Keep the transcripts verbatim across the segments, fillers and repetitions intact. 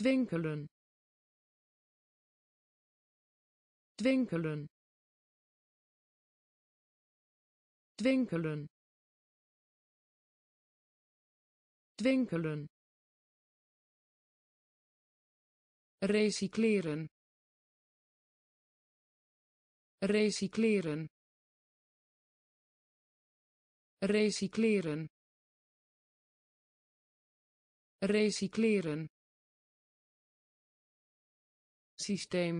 twinkelen twinkelen twinkelen twinkelen recycleren recycleren recycleren recycleren systeem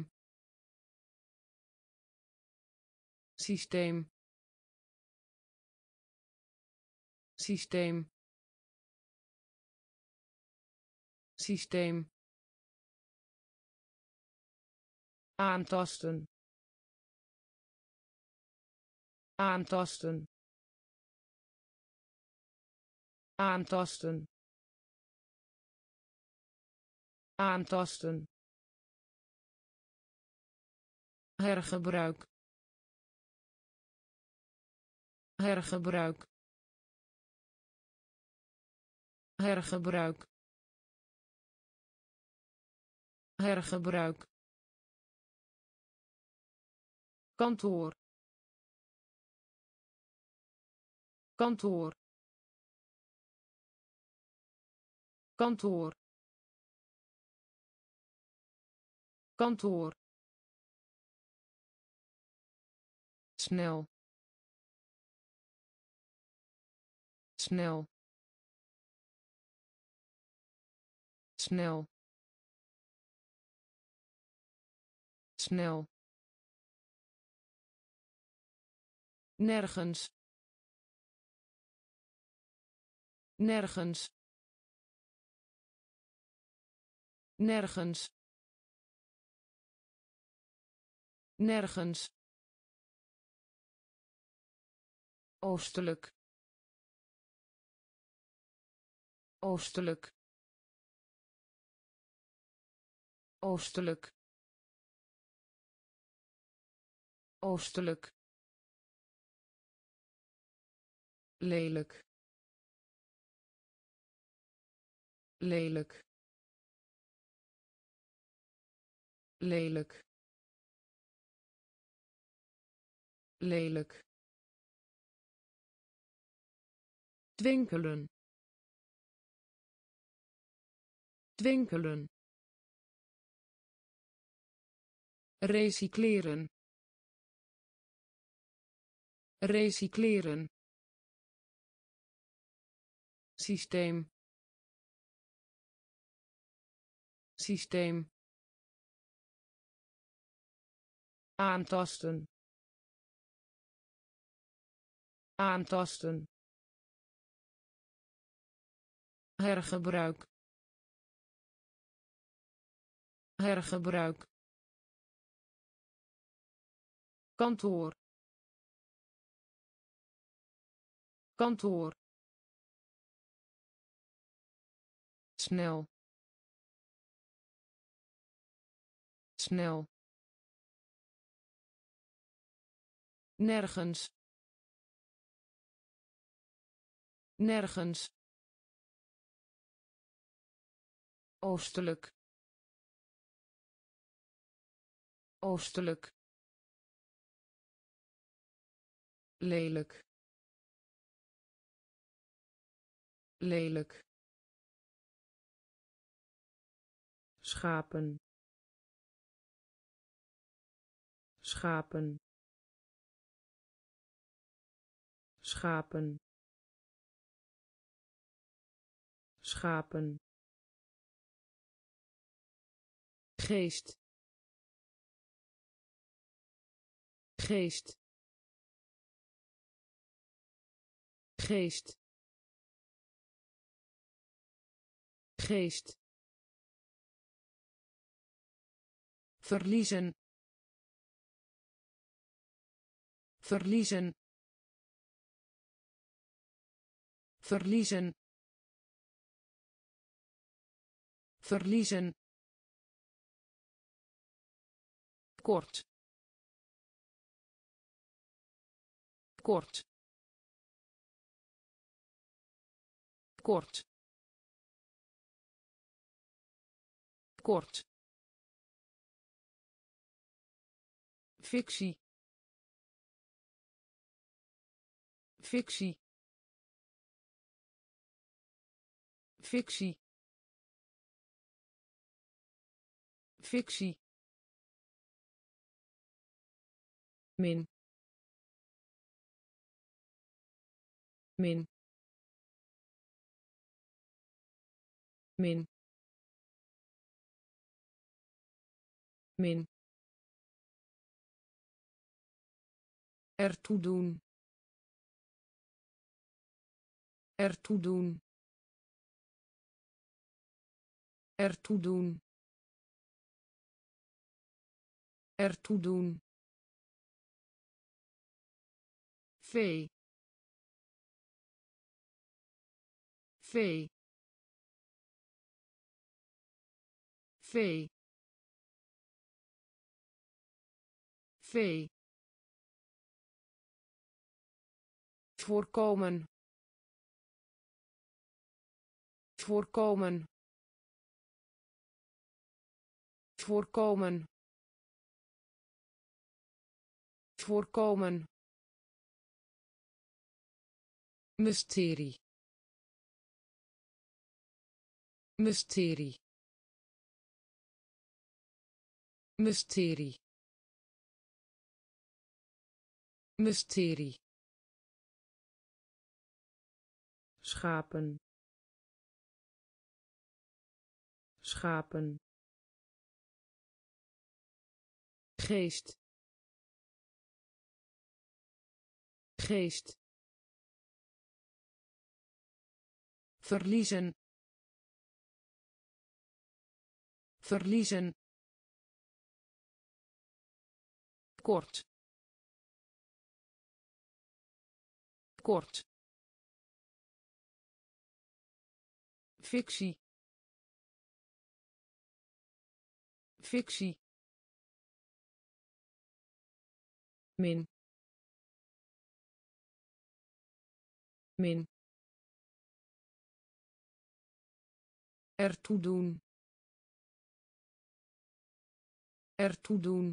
systeem systeem systeem aantasten aantasten aantasten aantasten hergebruik hergebruik hergebruik hergebruik kantoor kantoor kantoor kantoor snel snel snel snel nergens nergens nergens nergens oostelijk oostelijk oostelijk oostelijk lelijk lelijk lelijk lelijk twinkelen twinkelen recycleren recycleren systeem systeem aantasten aantasten hergebruik hergebruik kantoor kantoor snel snel nergens nergens oostelijk oostelijk lelijk lelijk schapen schapen schapen schapen geest geest geest geest verliezen verliezen verliezen verliezen kort kort kort kort, fictie, fictie, fictie, fictie, min, min, min, min, ertoe doen, ertoe doen, ertoe doen, ertoe doen, vee, vee, vee, vee, voorkomen, voorkomen, voorkomen, voorkomen, mysterie, mysterie, mysterie, mysterie, schapen, schapen, geest, geest, verliezen, verliezen, kort, kort, fictie, fictie, min, min, ertoe doen, ertoe doen,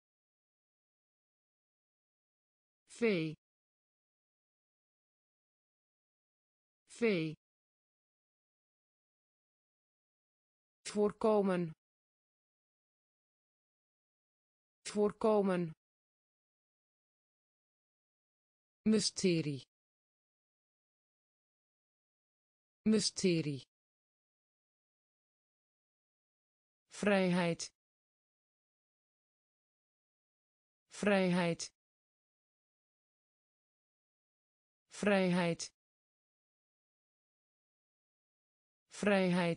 vee, vee, voorkomen, voorkomen, mysterie, mysterie, vrijheid, vrijheid, vrijheid, vrijheid,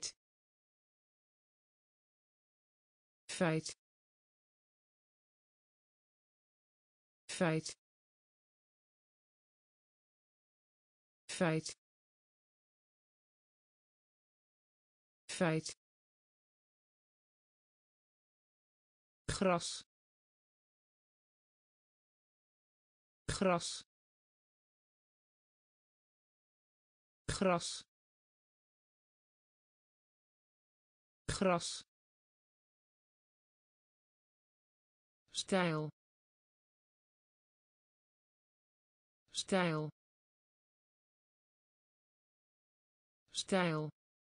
feit, feit, feit, feit, gras, gras, gras, gras, stijl, stijl, stijl,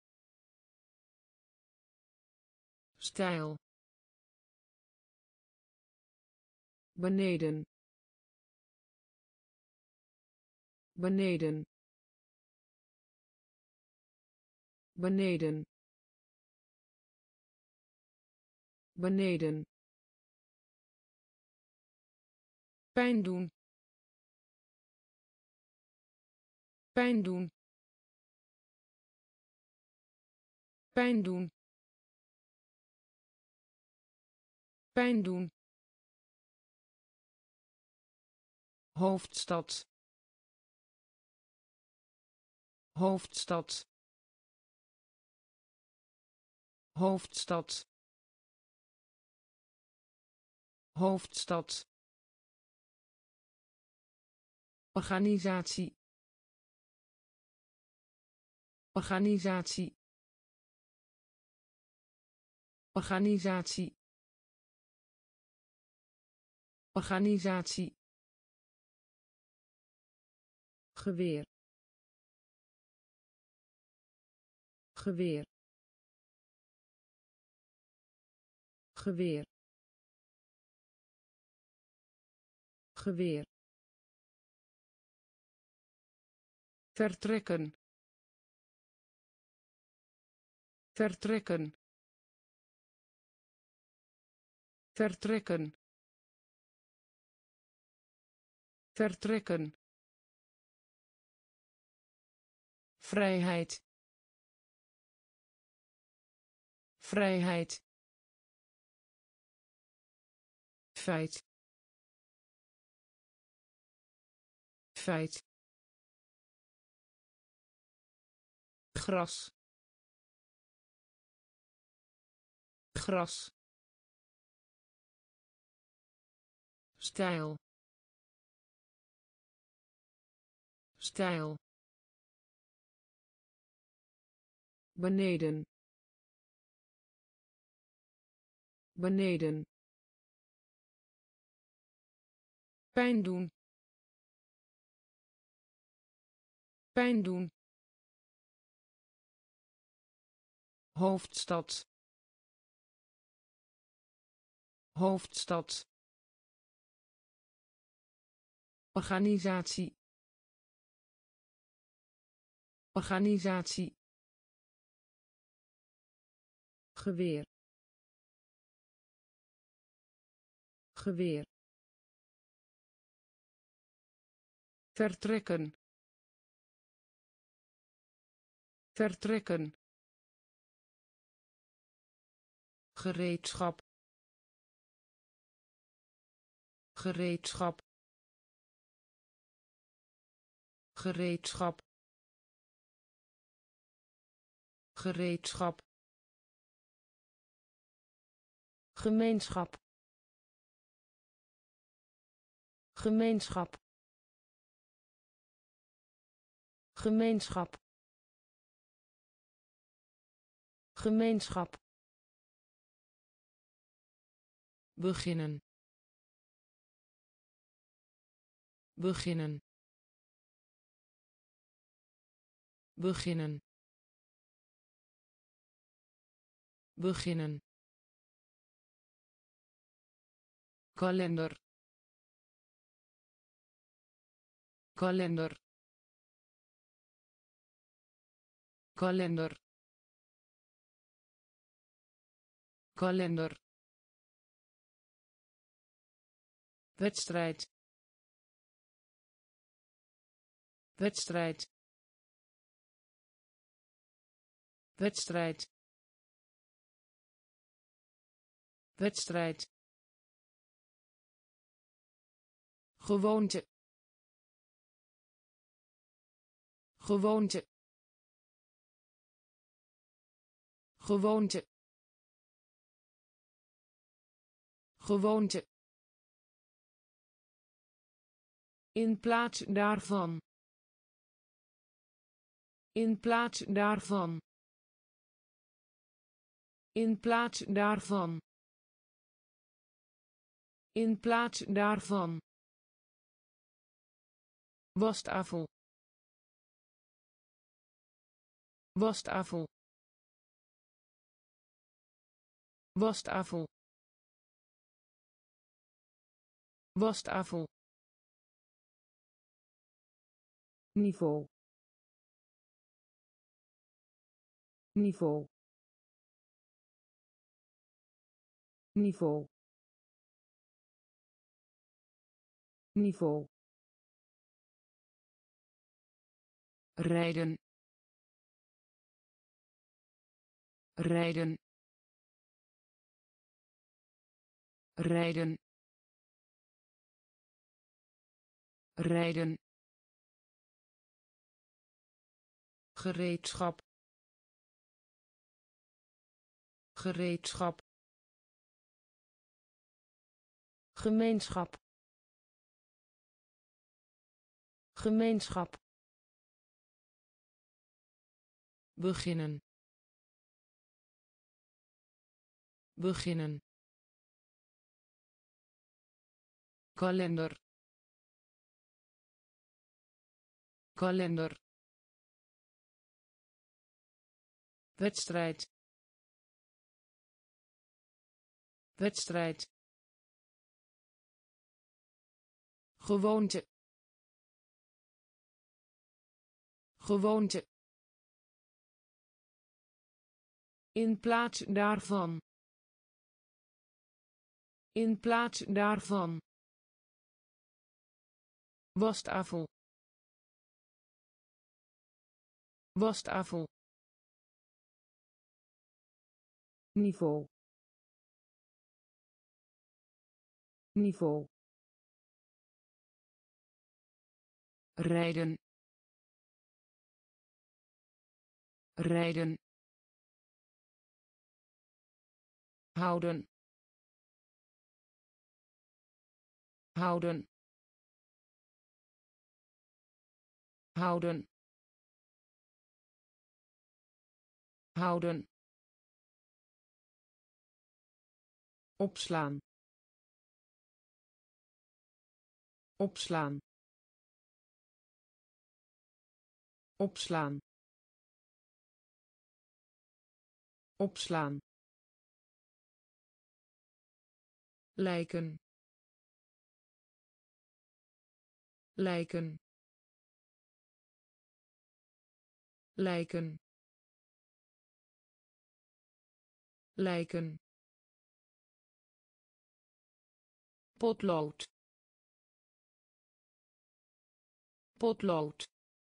stijl, beneden, beneden, beneden, beneden, pijn doen, pijn doen, pijn doen, pijn doen, hoofdstad, hoofdstad, hoofdstad, hoofdstad, organisatie, organisatie, organisatie organisatie geweer geweer geweer geweer vertrekken vertrekken vertrekken vertrekken vrijheid vrijheid feit feit gras gras stijl stijl beneden beneden pijn doen pijn doen hoofdstad hoofdstad organisatie organisatie geweer geweer vertrekken vertrekken gereedschap gereedschap gereedschap gereedschap gemeenschap gemeenschap gemeenschap gemeenschap beginnen beginnen beginnen beginnen kalender kalender kalender kalender wedstrijd wedstrijd wedstrijd wedstrijd gewoonte gewoonte gewoonte gewoonte in plaats daarvan in plaats daarvan in plaats daarvan in plaats daarvan wastafel wastafel wastafel wastafel niveau niveau niveau niveau rijden rijden rijden rijden gereedschap gereedschap gemeenschap gemeenschap beginnen beginnen, kalender, kalender, wedstrijd, wedstrijd, gewoonte, gewoonte, in plaats daarvan, in plaats daarvan, wastafel, wastafel, niveau, niveau, rijden, rijden, houden, houden, houden, houden, opslaan, opslaan, opslaan, opslaan, lijken, lijken, lijken, lijken, potlood, potlood,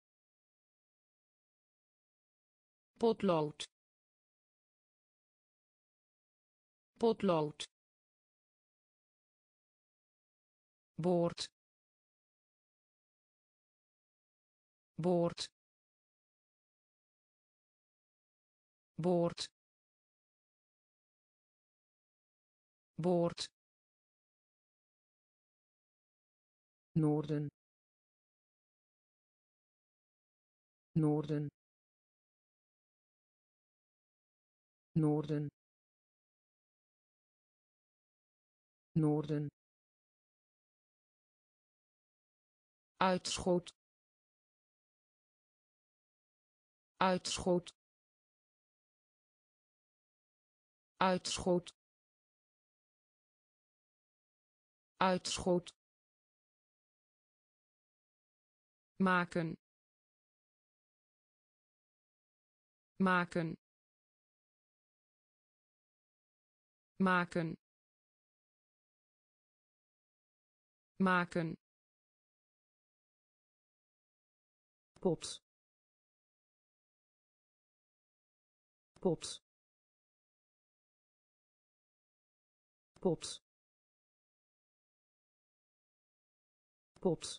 potlood, potlood, boord, boord, boord, boord, noorden, noorden, noorden, noorden, uitschot, uitschot, uitschot, uitschot, maken, maken, maken, maken, pot, pot, pot, pot,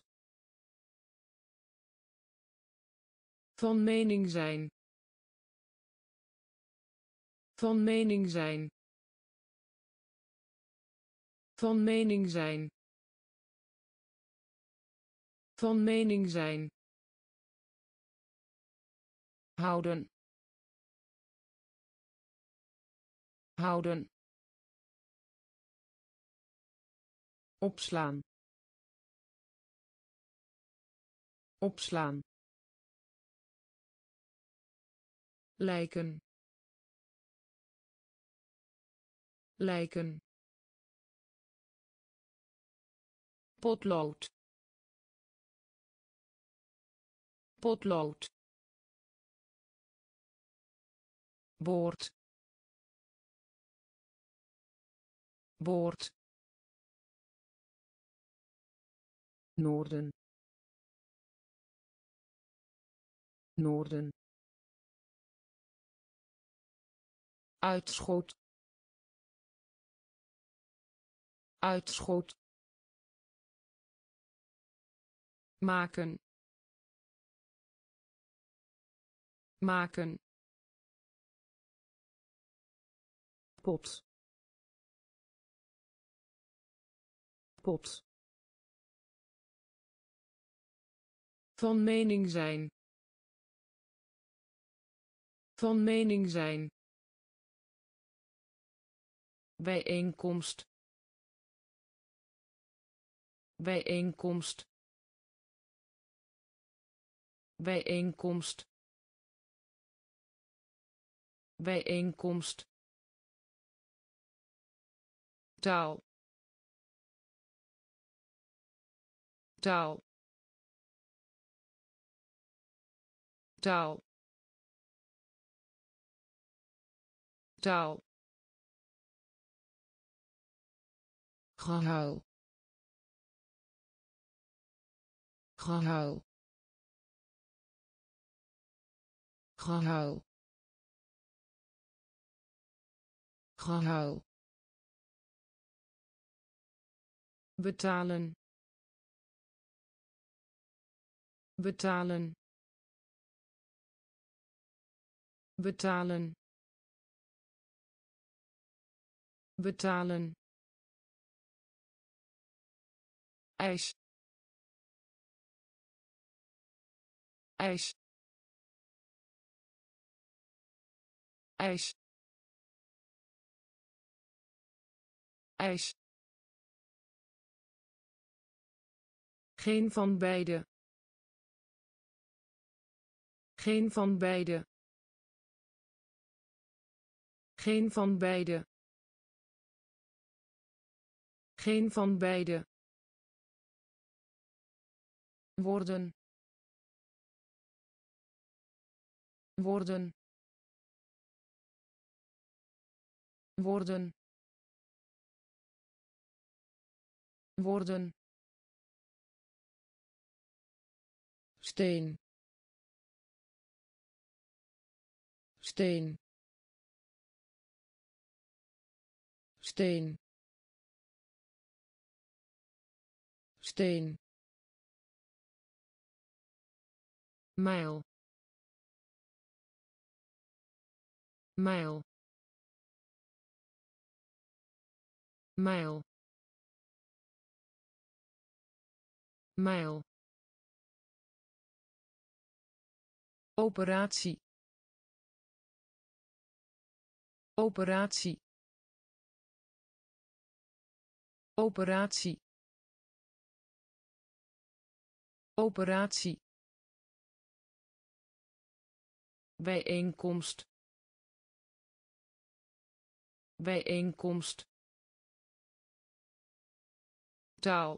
van mening zijn, van mening zijn, van mening zijn, van mening zijn, houden, houden, opslaan, opslaan, lijken, lijken, potlood, potlood, boord, boord, noorden, noorden, uitschot, uitschot, maken, maken, pot, pot, van mening zijn, van mening zijn, bijeenkomst bijeenkomst bijeenkomst bijeenkomst taal taal taal taal gehuil gehuil gehuil gehuil betalen betalen betalen betalen ijs ijs ijs ijs geen van beide geen van beide geen van beide geen van beide worden worden worden worden steen steen steen steen mijl mijl mijl mijl operatie operatie operatie operatie bijeenkomst bijeenkomst taal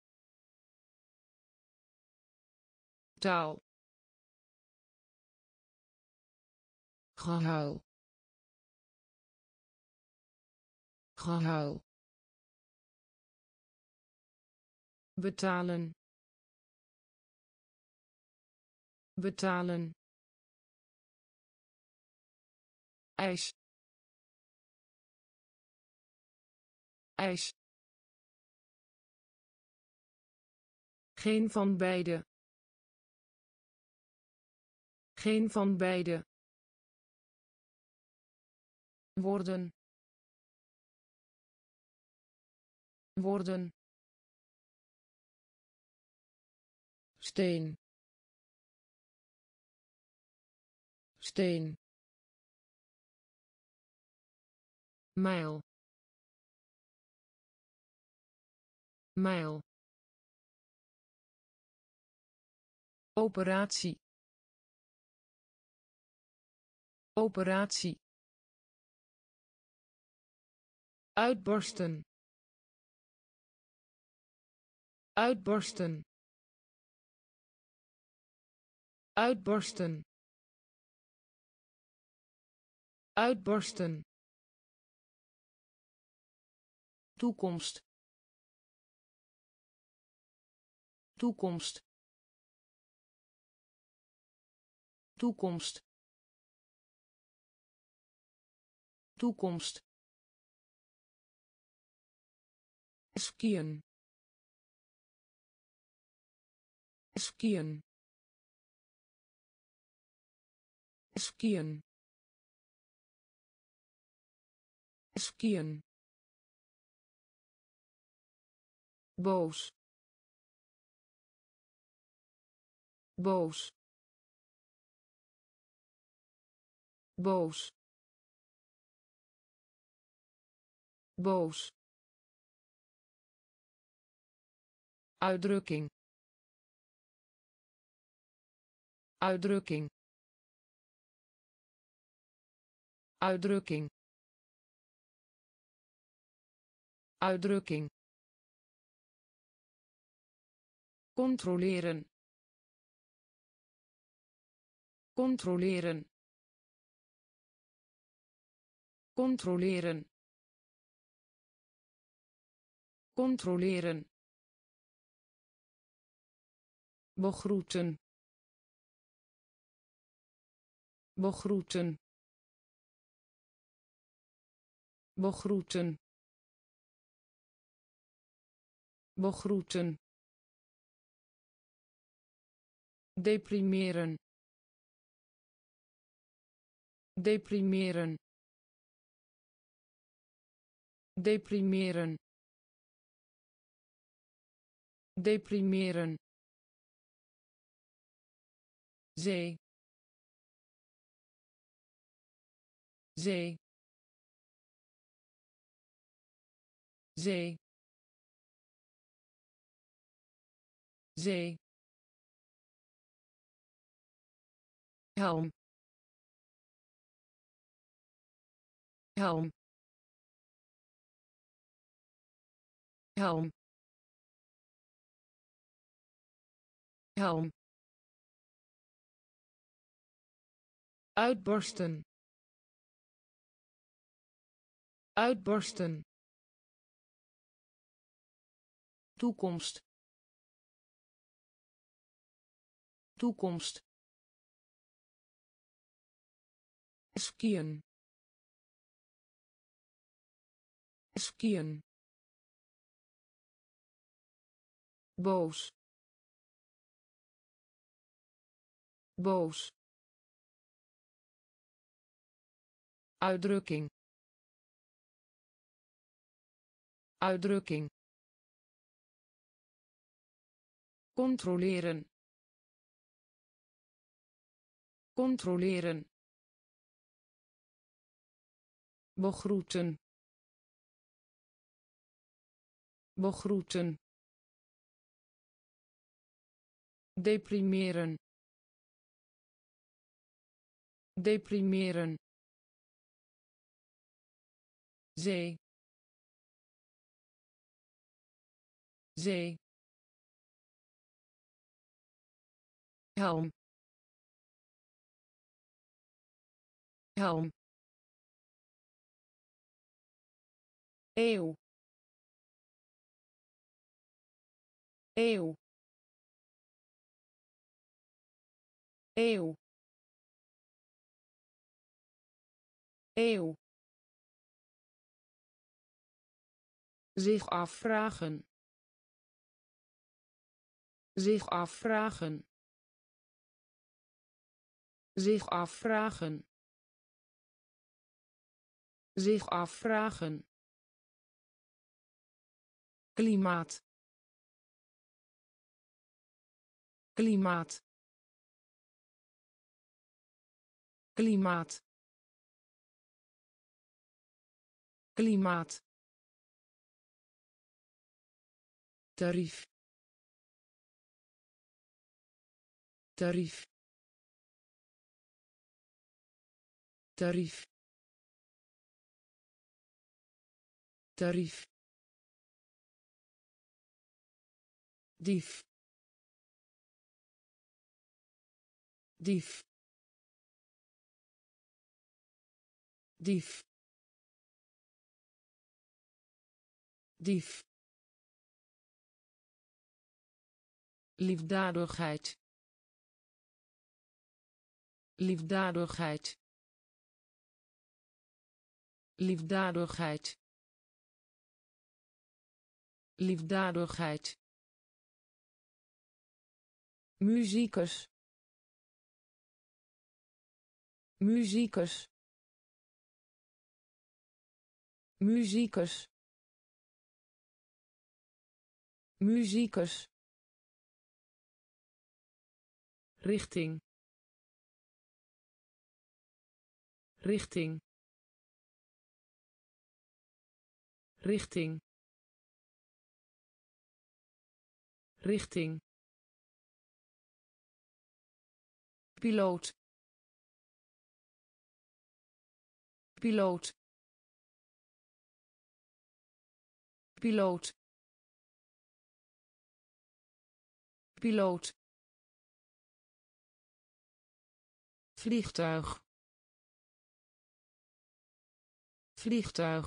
taal gehuil gehuil betalen betalen ijs ijs geen van beide geen van beide worden worden steen steen mijl mijl operatie operatie uitbarsten uitbarsten uitbarsten uitbarsten toekomst toekomst toekomst toekomst skiën skiën skiën skiën boos boos boos boos, uitdrukking, uitdrukking, uitdrukking, uitdrukking, controleren, controleren, controleren, controleren, begroeten, begroeten, begroeten, begroeten, deprimeren, deprimeren, deprimeren, deprimeren, zee, zee, zee, zee, helm, helm, helm, helm, uitbarsten, uitbarsten, toekomst, toekomst, skiën, skiën, boos, boos, uitdrukking, uitdrukking, controleren, controleren, begroeten, begroeten, deprimeren, deprimeren, zee, zee, helm, helm, eeuw, eeuw, eeuw, eeuw, zich afvragen, zich afvragen, zich afvragen, zich afvragen, klimaat, klimaat, klimaat, klimaat, tarief, tarief, tarief, tarief, dief, dief, dief, dief, liefdadigheid, liefdadigheid, liefdadigheid, liefdadigheid, musicus, musicus, musicus, musicus, richting, richting, richting richting piloot piloot piloot piloot vliegtuig vliegtuig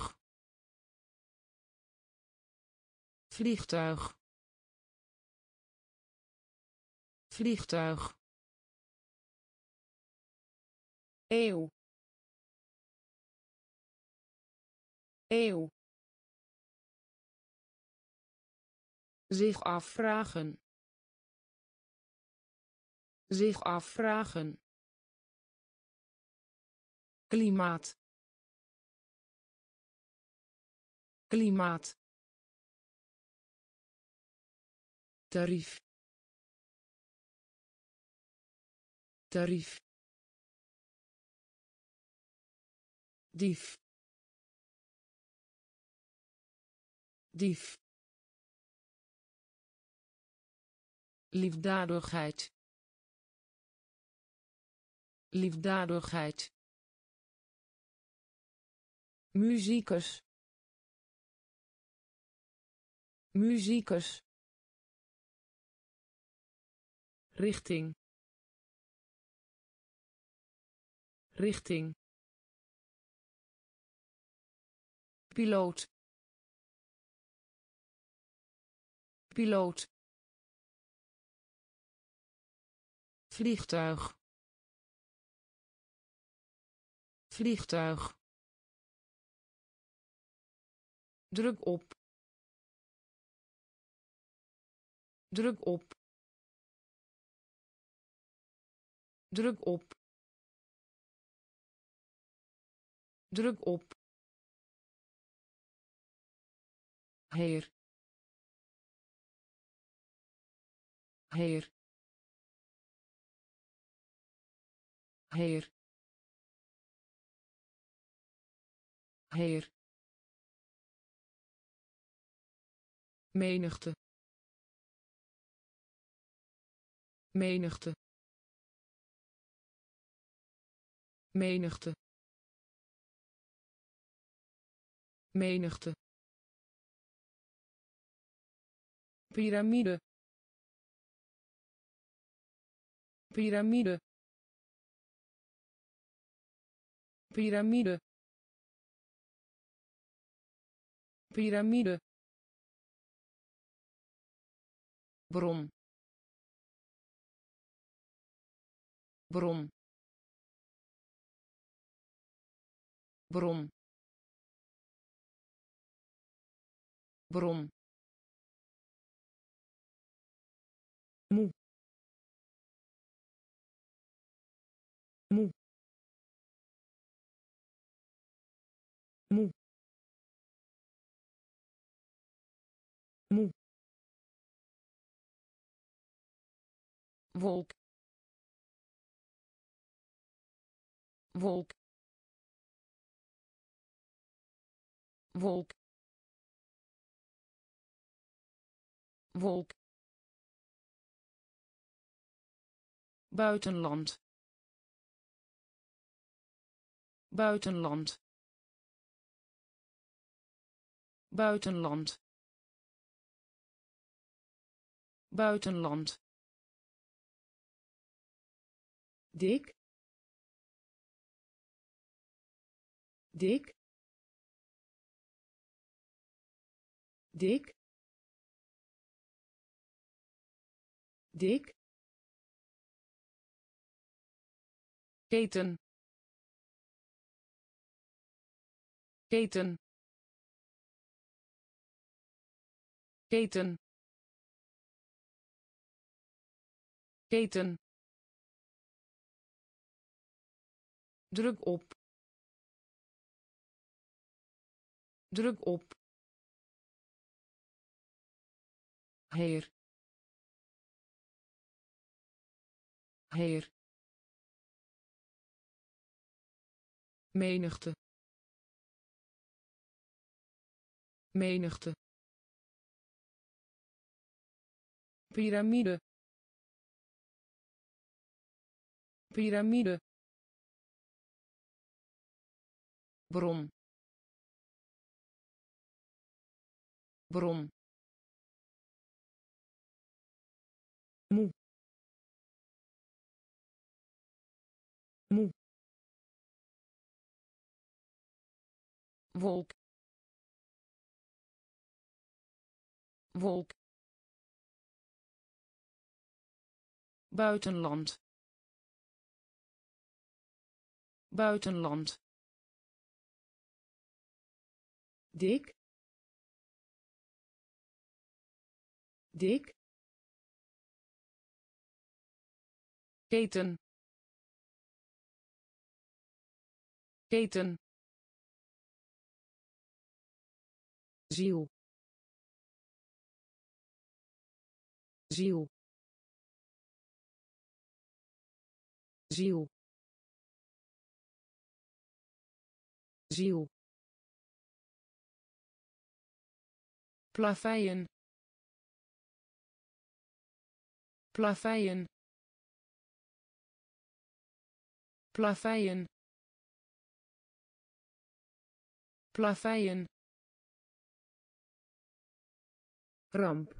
vliegtuig vliegtuig eeuw eeuw zich afvragen zich afvragen klimaat klimaat tarief tarief dief dief liefdadigheid liefdadigheid muzikus muzikus richting richting piloot piloot vliegtuig vliegtuig druk op druk op druk op druk op heer heer heer heer menigte menigte menigte menigte piramide piramide piramide piramide bron bron bron bron moe moe moe moe wolk wolk wolk wolk buitenland buitenland buitenland buitenland dik dik dik dik keten keten keten keten druk op druk op heer heer menigte menigte piramide piramide bron bron moe moe wolk wolk buitenland buitenland dik dik keten keten ziel ziel ziel ziel plaveien plaveien plaveien plaveien ramp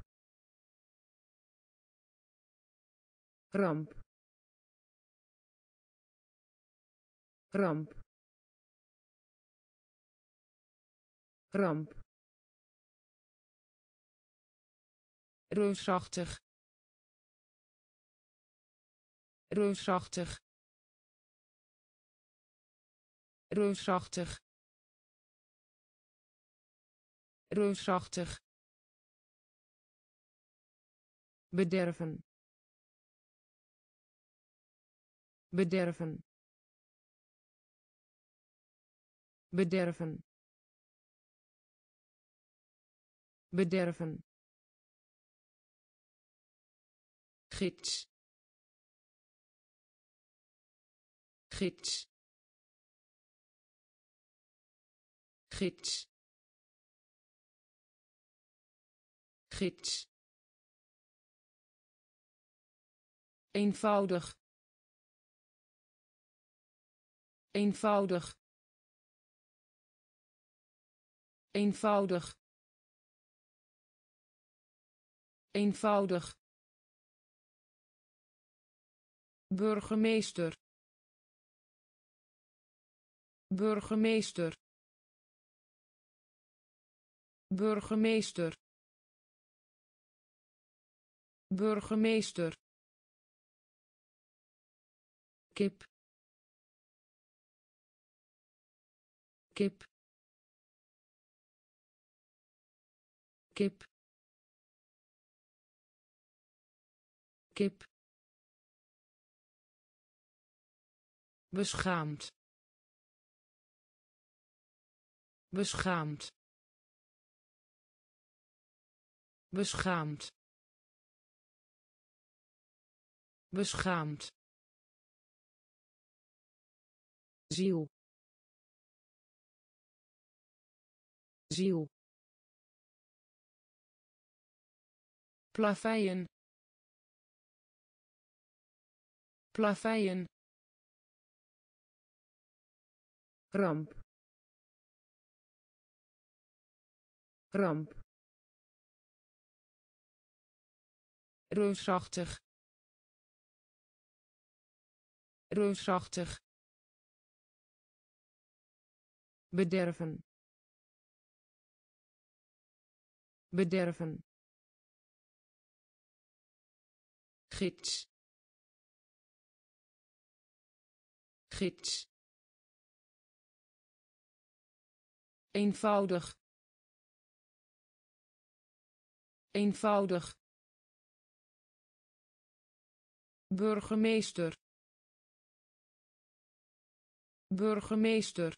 ramp ramp ramp reusachtig reusachtig reusachtig reusachtig bederven bederven bederven bederven gids gids gids gids eenvoudig eenvoudig eenvoudig eenvoudig burgemeester burgemeester burgemeester burgemeester kip kip kip kip beschaamd beschaamd beschaamd beschaamd ziel ziel plaveien plaveien ramp ramp reusachtig reusachtig bederven bederven gids gids eenvoudig eenvoudig burgemeester burgemeester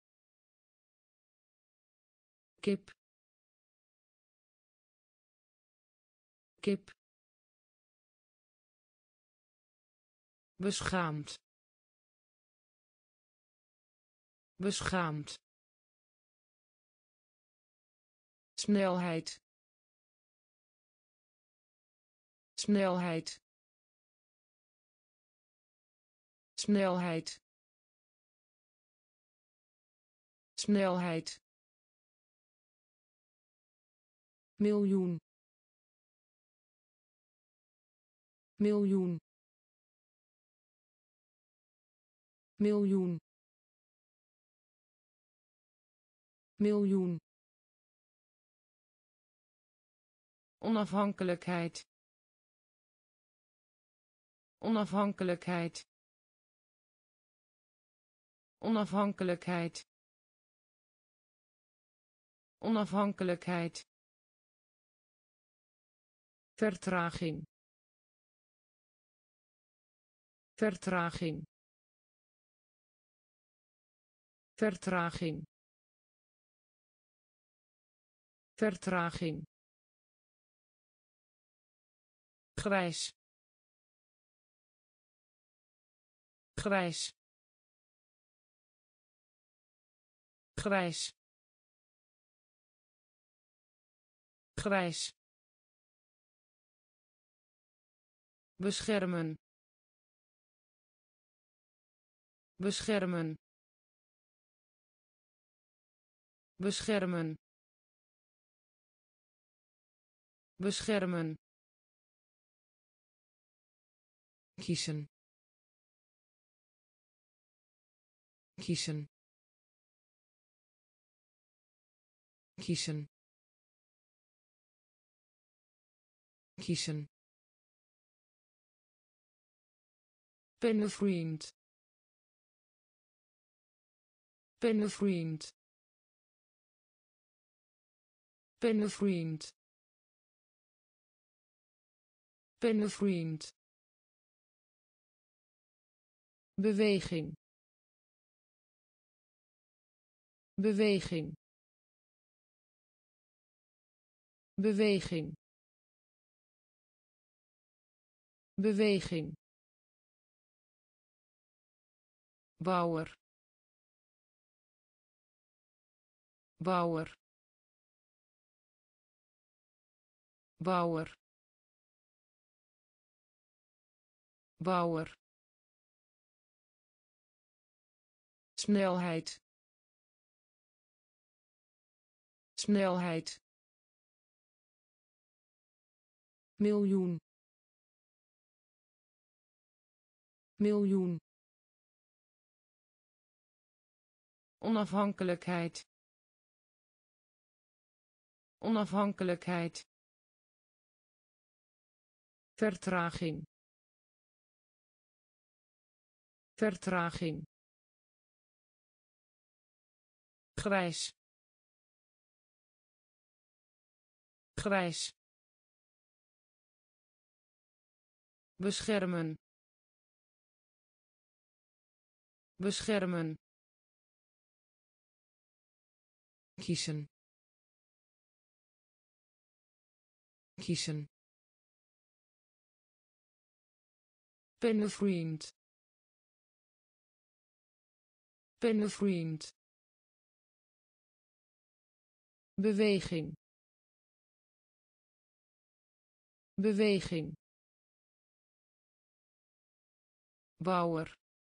kip kip beschaamd beschaamd snelheid snelheid snelheid snelheid miljoen miljoen miljoen miljoen onafhankelijkheid onafhankelijkheid onafhankelijkheid onafhankelijkheid vertraging vertraging vertraging vertraging grijs grijs grijs grijs beschermen beschermen beschermen beschermen kiezen kiezen kiezen kiezen pennenvriend pennenvriend pennenvriend pennenvriend beweging beweging beweging beweging bouwer bouwer bouwer bouwer snelheid snelheid miljoen miljoen onafhankelijkheid onafhankelijkheid vertraging vertraging grijs grijs beschermen beschermen kiezen kiezen pennenvriend pennenvriend beweging beweging bouwer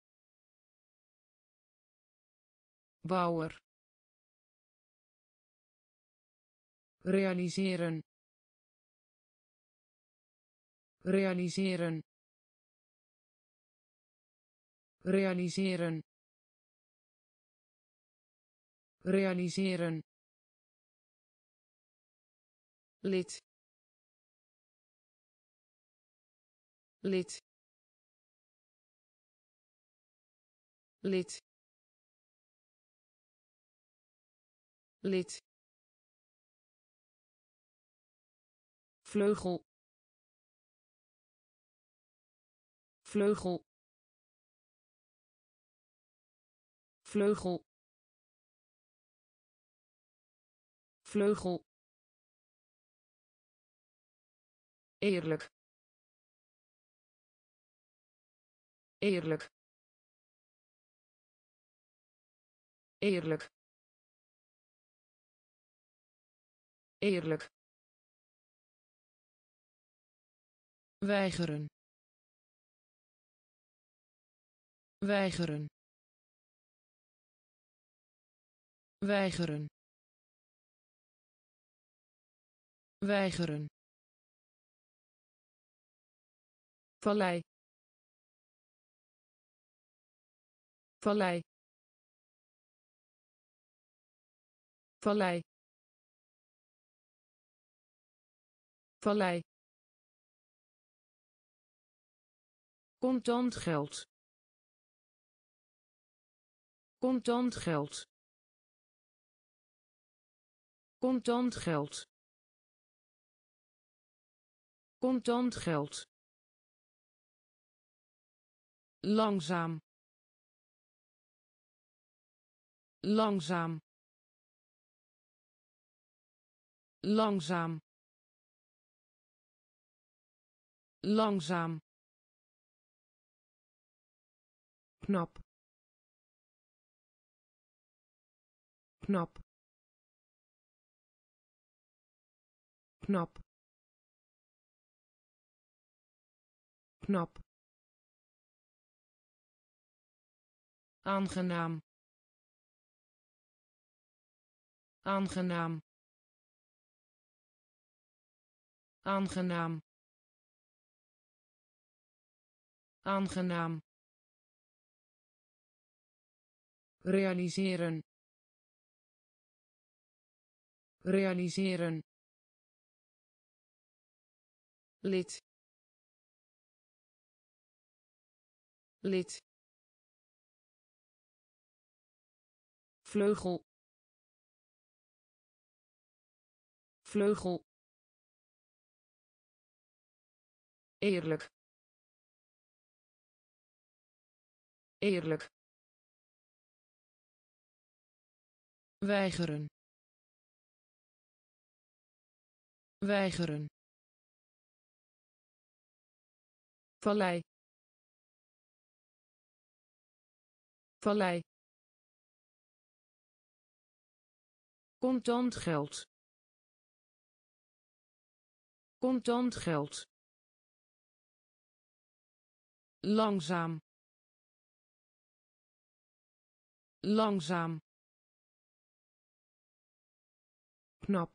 bouwer realiseren realiseren realiseren realiseren lid lid lid lid vleugel vleugel vleugel vleugel eerlijk eerlijk eerlijk eerlijk, weigeren, weigeren, weigeren, weigeren, vallei, vallei, vallei, vallei, contant geld, contant geld, contant geld, contant geld, langzaam, langzaam, langzaam, langzaam, knap, knap, knap, knap, aangenaam, aangenaam, aangenaam, aangenaam, realiseren, realiseren, lid, lid, vleugel, vleugel, eerlijk, eerlijk, weigeren, weigeren, vallei, vallei, contant geld, contant geld, langzaam, langzaam, knap,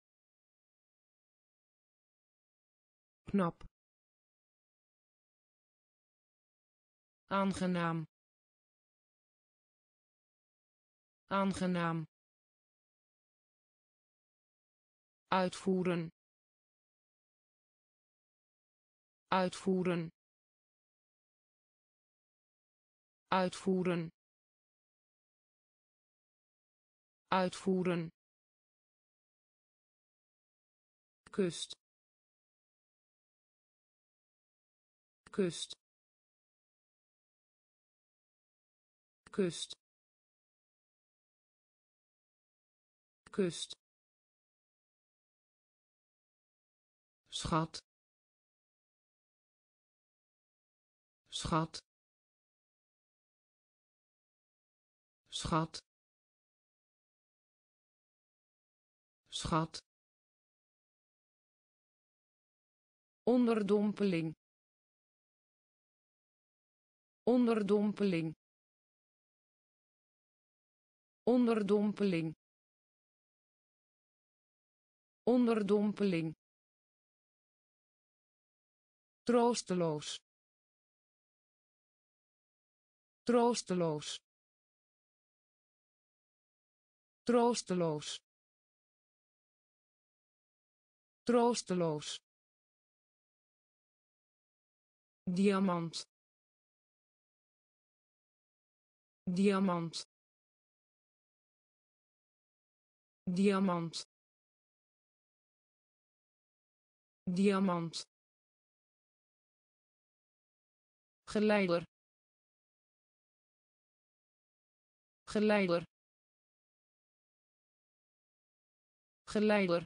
knap, aangenaam, aangenaam, uitvoeren, uitvoeren, uitvoeren, uitvoeren, kust, kust, kust, kust, schat, schat, schat, schat, onderdompeling, onderdompeling, onderdompeling, onderdompeling, troosteloos, troosteloos, troosteloos, troosteloos, diamant, diamant, diamant, diamant, geleider, geleider, geleider,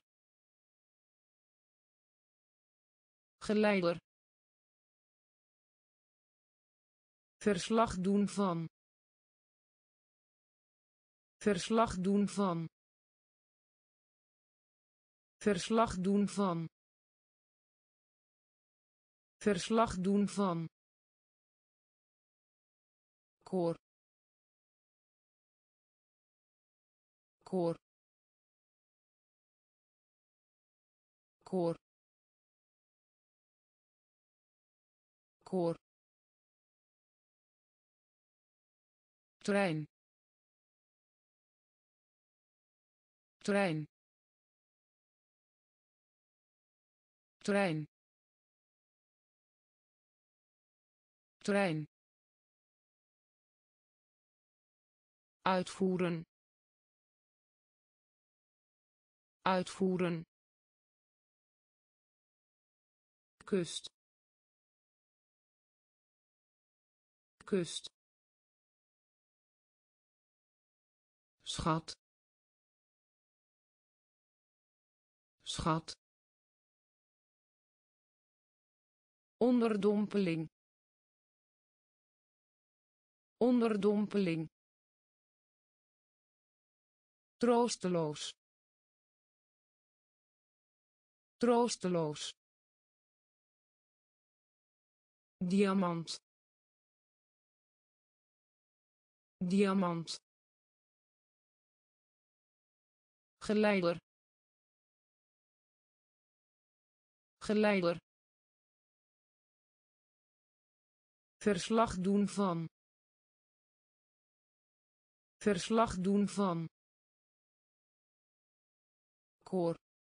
geleider, verslag doen van, verslag doen van, Verslag doen van. Verslag doen van. Koor. Koor. Koor. Koor. Trein. Trein. Trein. Trein. Uitvoeren. Uitvoeren. Kust. Kust. Schat. Schat. Onderdompeling. Onderdompeling. Troosteloos. Troosteloos. Diamant. Diamant. Geleider. Geleider. Verslag doen van. Verslag doen van. Koor.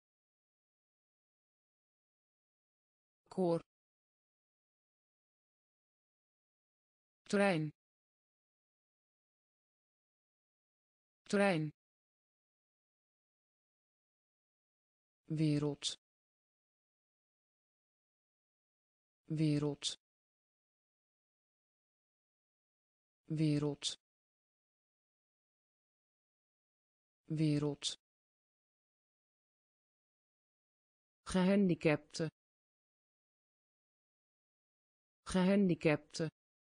Koor. Trein. Trein. Wereld. Wereld. Wereld. Wereld. Gehandicapte. Gehandicapte.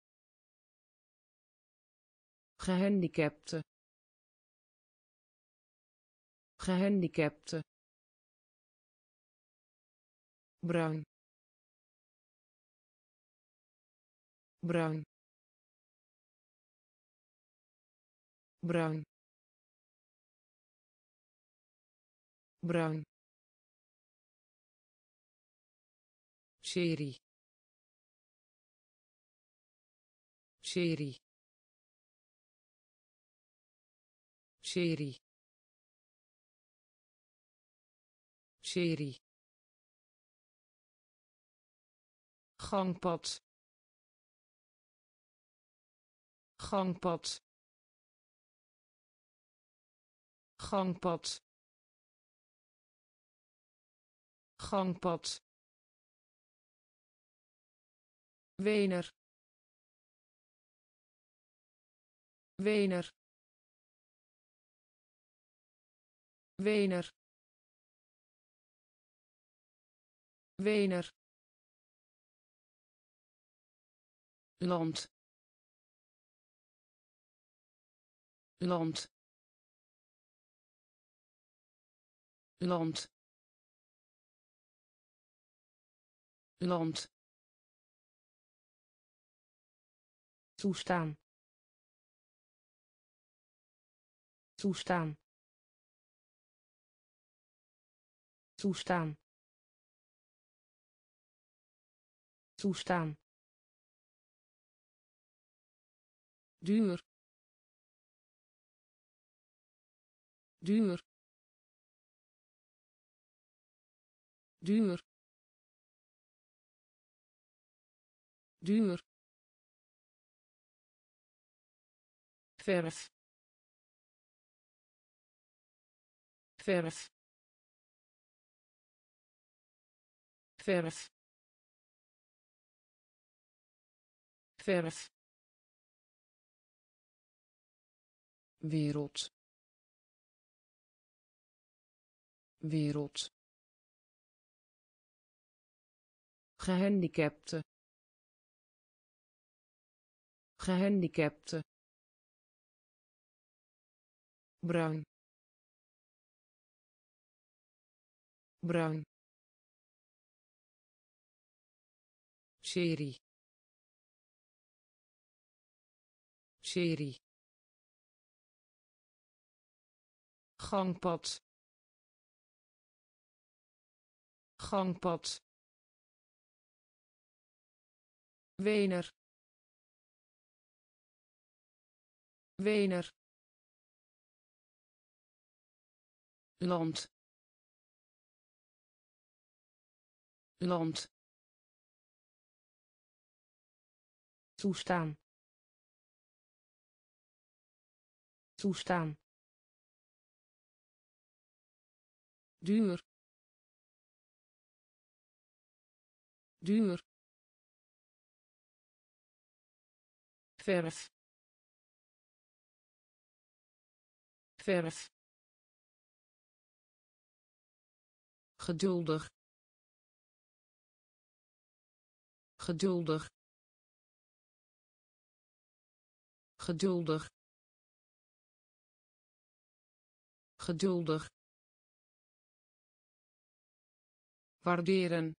Gehandicapte. Gehandicapte. Bruin. Bruin. Bruin. Bruin. Serie. Serie. Serie. Serie. Gangpad. Gangpad. Gangpad. Gangpad. Wener. Wener. Wener. Wener. Land. Land. Land. Land. Toestaan. Toestaan. Toestaan. Toestaan. Duur. Duur. Duur. Duur. Verf. Verf. Verf. Verf. Wereld. Wereld. Gehandicapte. Gehandicapte. Bruin. bruin, serie, serie, gangpad, gangpad, Wener, Wener, land, land, toestaan, toestaan, duur, duur, verf, verf, geduldig, geduldig, geduldig, geduldig, waarderen,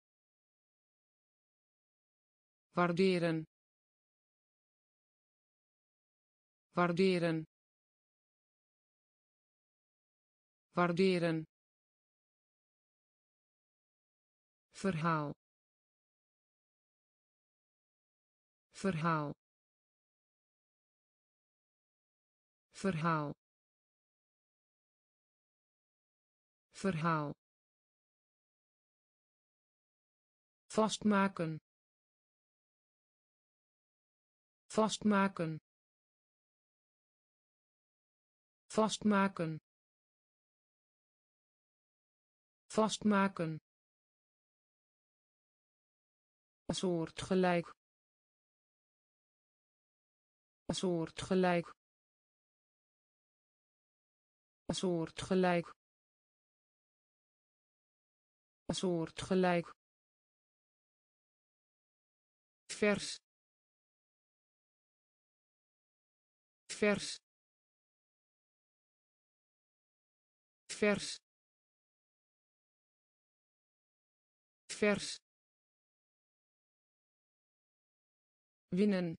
waarderen, waarderen, waarderen, verhaal, verhaal, verhaal, verhaal, vastmaken, vastmaken, vastmaken, vastmaken, soortgelijk, soortgelijk, soortgelijk, soortgelijk, vers, vers, vers, vers, winnen,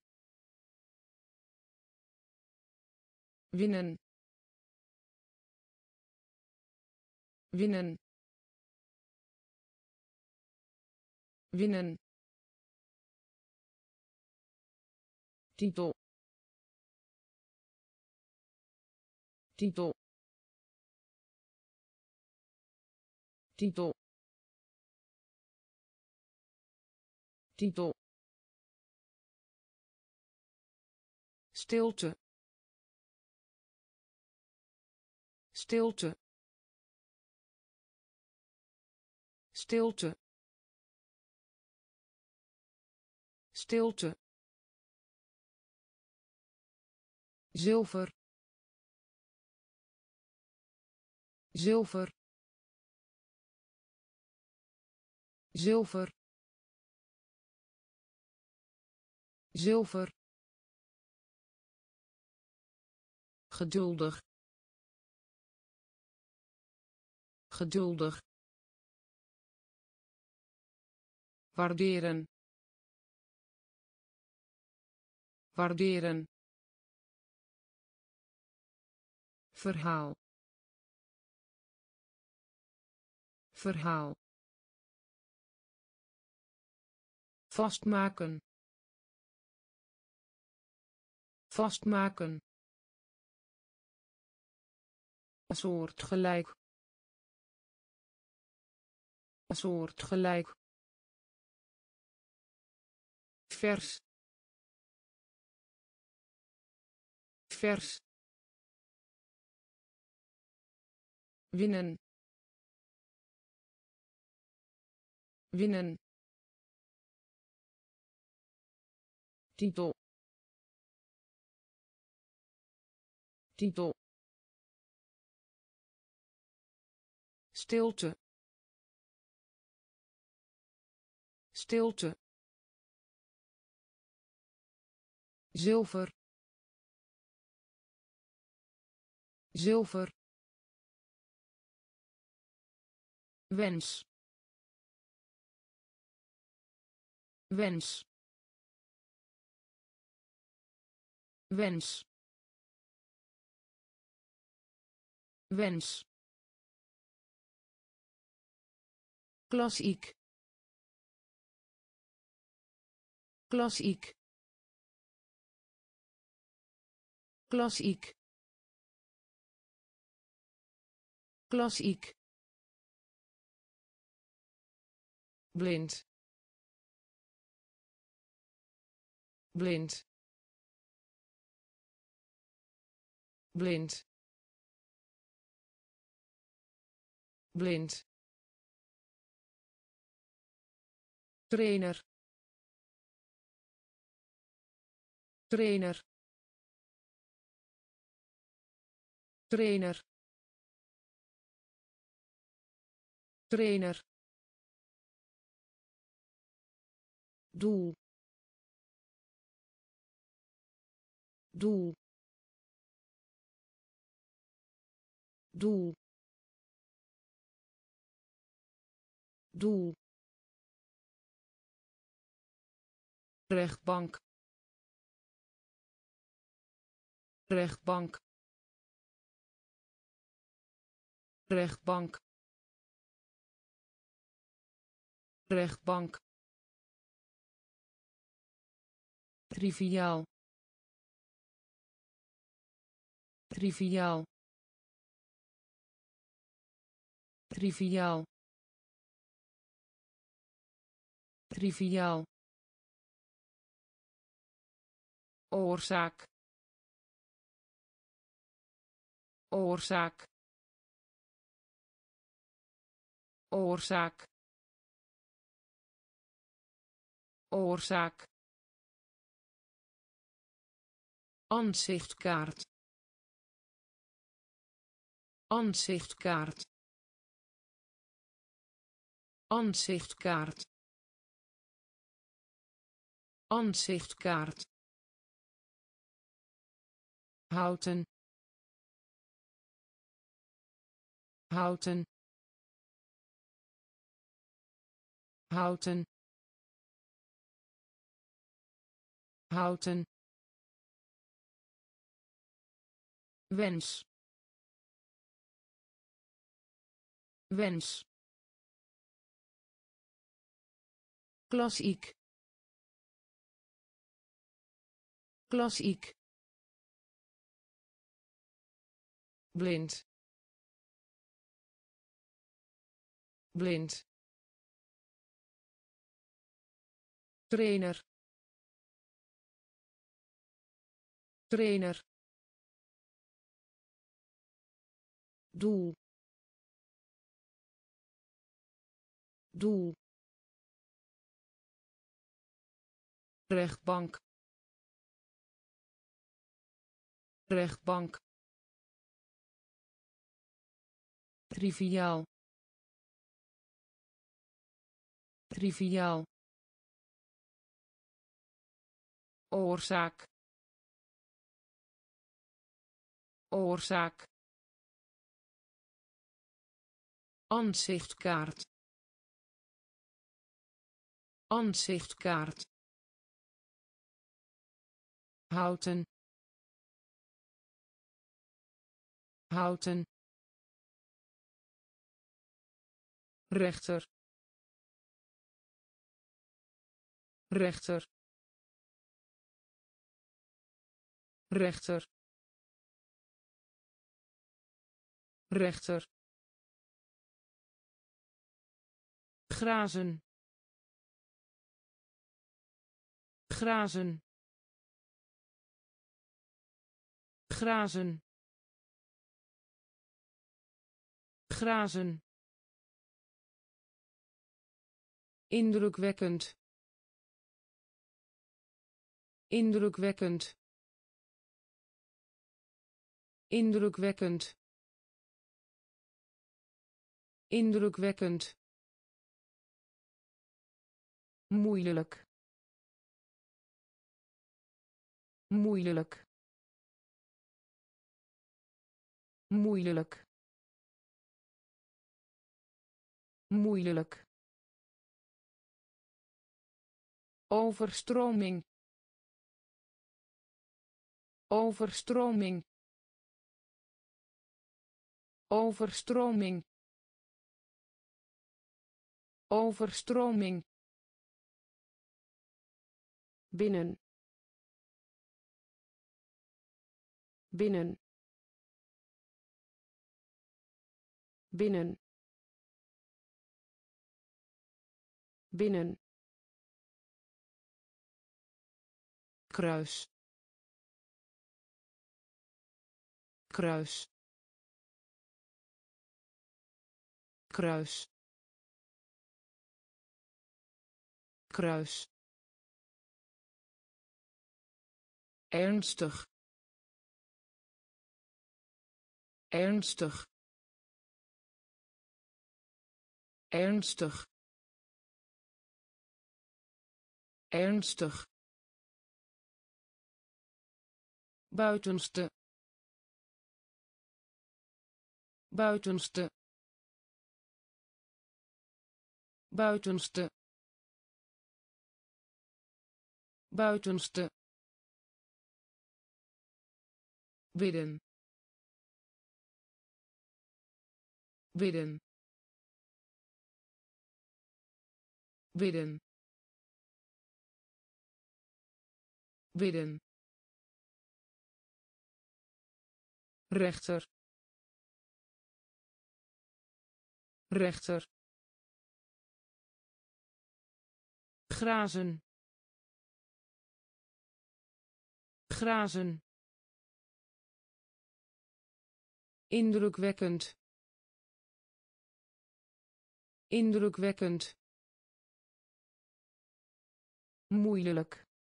winnen, winnen, winnen, titel, titel, titel, titel, stilte, stilte, stilte, stilte, zilver, zilver, zilver, zilver, geduldig, geduldig, waarderen, waarderen, verhaal, verhaal, vastmaken, vastmaken, soortgelijk, soortgelijk, vers, vers, winnen, winnen, titel, titel, stilte, stilte, zilver, zilver, wens wens wens wens klassiek klassiek klassiek klassiek blind blind blind blind trainer trainer trainer trainer doel doel doel doel rechtbank rechtbank rechtbank rechtbank triviaal triviaal triviaal triviaal oorzaak oorzaak oorzaak oorzaak aanzichtkaart aanzichtkaart aanzichtkaart aanzichtkaart houten houten houten houten wens wens klassiek klassiek blind blind trainer trainer doel doel rechtbank rechtbank triviaal triviaal oorzaak oorzaak aanzichtkaart aanzichtkaart houten houten rechter rechter rechter rechter grazen grazen grazen grazen indrukwekkend indrukwekkend indrukwekkend indrukwekkend moeilijk moeilijk moeilijk moeilijk, overstroming, overstroming, overstroming, overstroming, binnen, binnen, binnen, binnen, kruis, kruis, kruis, kruis, ernstig, ernstig, ernstig, ernstig, buitenste, buitenste, buitenste, buitenste, bidden, bidden, bidden, bidden, rechter, rechter, grazen, grazen, indrukwekkend, indrukwekkend, moeilijk,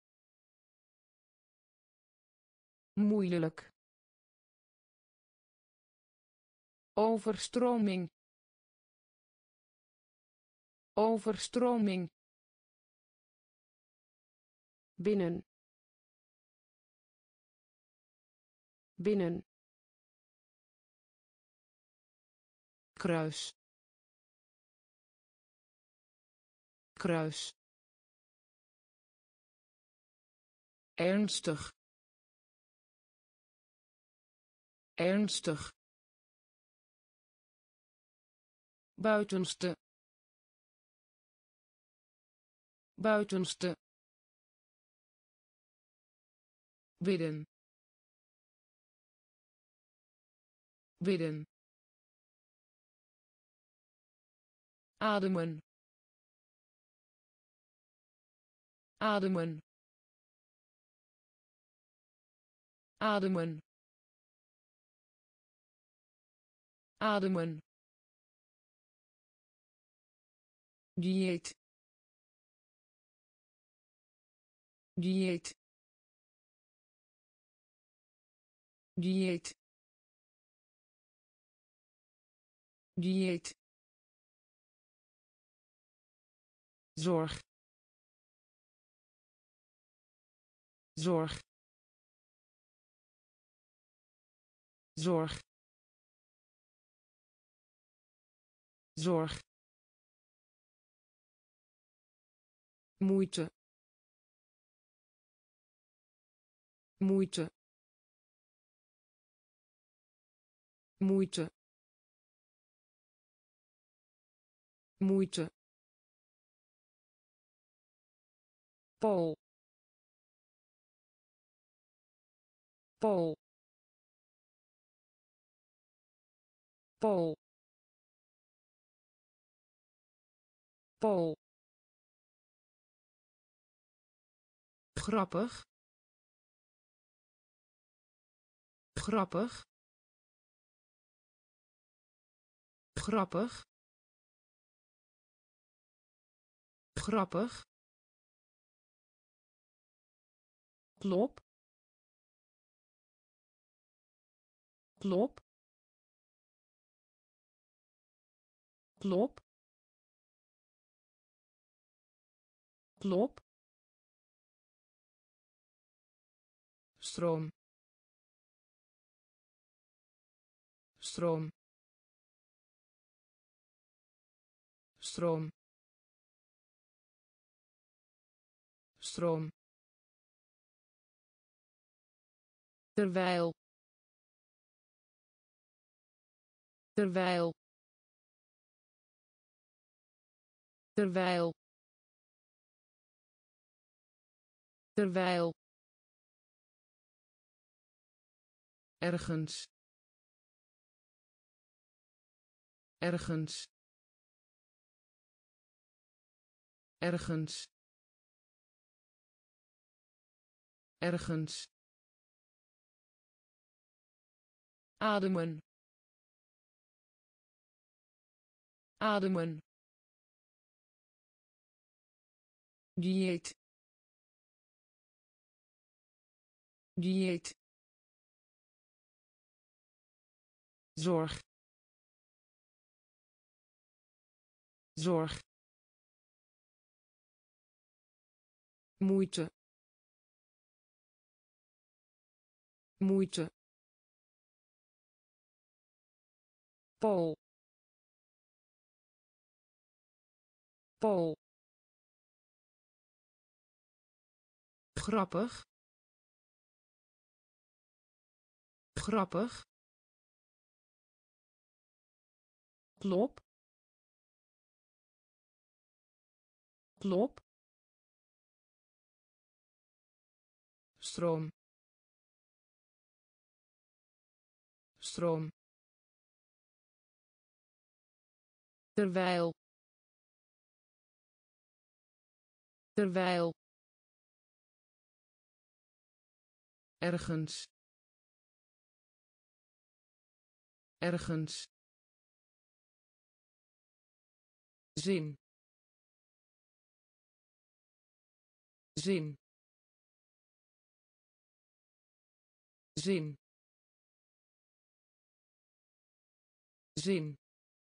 moeilijk, overstroming, overstroming, binnen, binnen, kruis, kruis, ernstig, ernstig, buitenste, buitenste, bidden, bidden, ademen, ademen, ademen, ademen, dieet, dieet, dieet, dieet, zorg, zorg, zorg, zorg, moeite, moeite, moeite, moeite, Pool, Pool, Pool, Pool, grappig, grappig, grappig, grappig, klop, klop, klop, klop, stroom, stroom, stroom stroom terwijl terwijl terwijl terwijl ergens ergens ergens ergens ademen ademen dieet dieet zorg zorg moeite moeite Pool Pool grappig grappig klop klop stroom stroom terwijl terwijl ergens ergens zin zin zin zin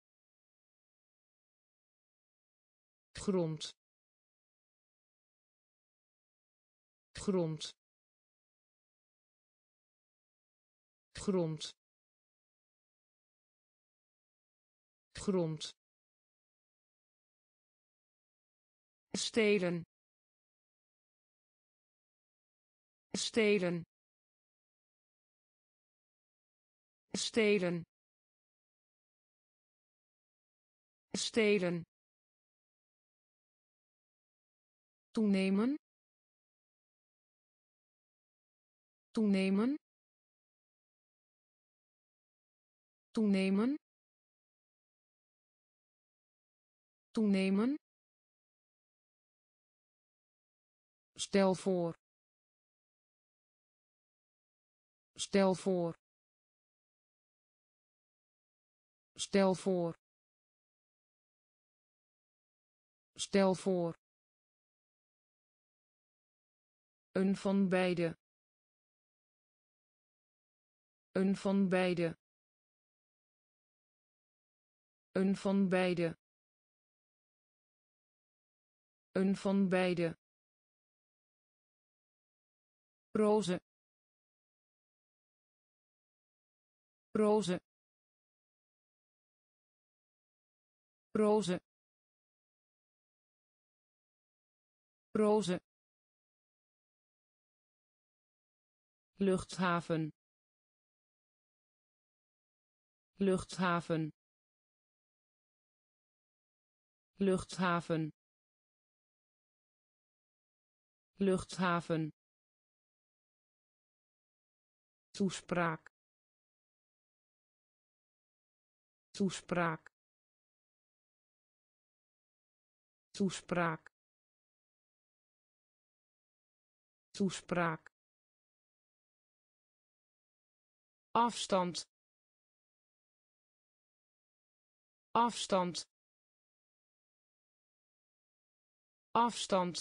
grond grond grond grond stelen stelen stelen stelen toenemen toenemen toenemen toenemen stel voor stel voor stel voor stel voor een van beide een van beide een van beide een van beide roze roze roze roze luchthaven luchthaven luchthaven luchthaven toespraak toespraak toespraak toespraak afstand afstand afstand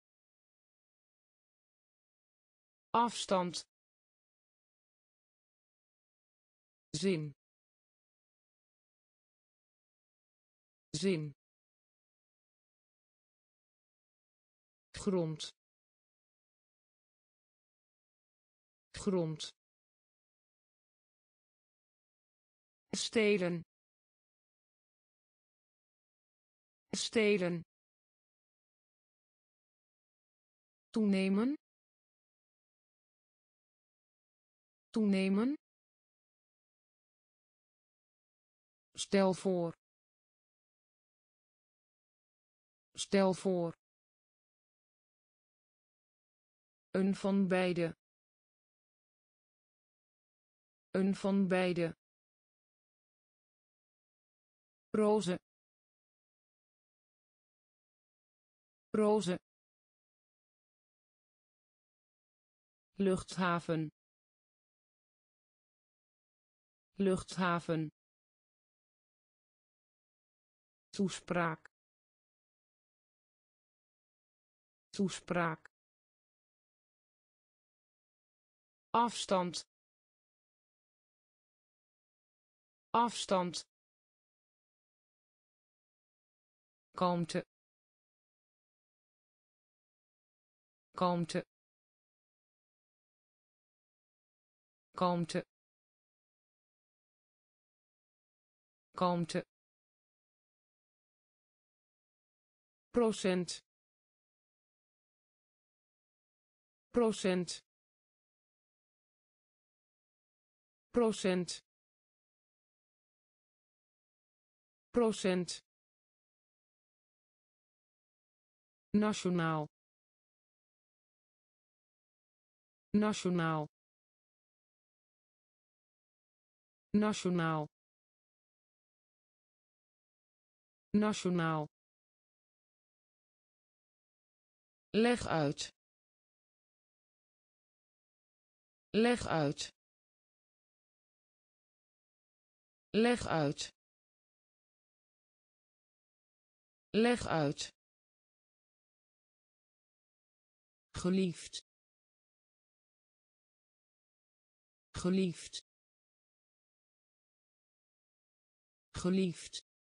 afstand zin zin grond grond stelen stelen, toenemen, toenemen, stel voor, stel voor, een van beide, een van beide, roze, roze, luchthaven, luchthaven, toespraak, toespraak, afstand, afstand, kalmte, kalmte, kalmte, kalmte, procent, procent, procent, procent, nationaal, nationaal, nationaal, nationaal, leg uit, leg uit, leg uit, leg uit, geliefd, geliefd, geliefd,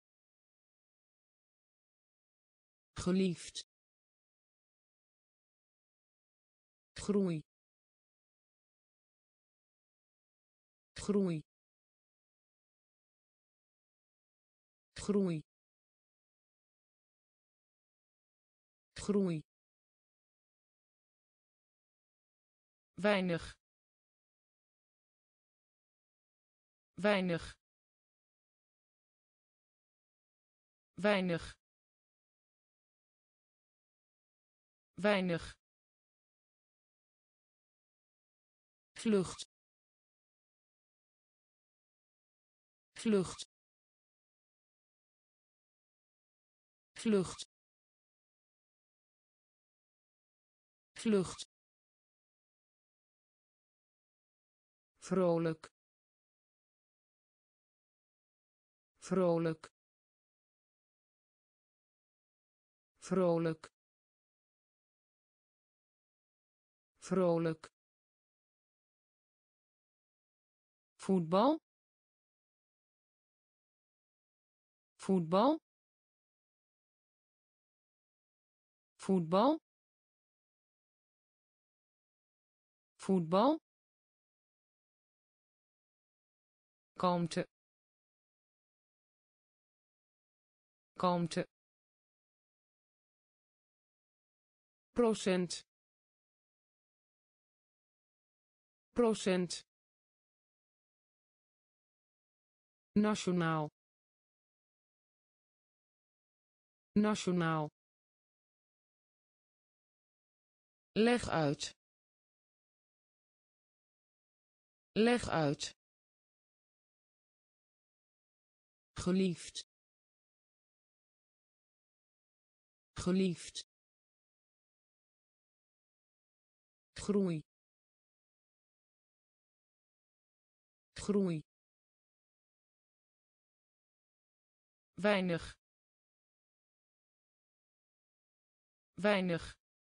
geliefd, groei, groei, groei, groei, weinig, weinig, weinig, weinig, vlucht, vlucht, vlucht, vlucht, vrolijk, vrolijk, vrolijk, vrolijk, voetbal, voetbal, voetbal, voetbal, kalmte, kalmte, procent, procent, nationaal, nationaal, leg uit, leg uit, geliefd, geliefd, groei, groei, weinig, weinig,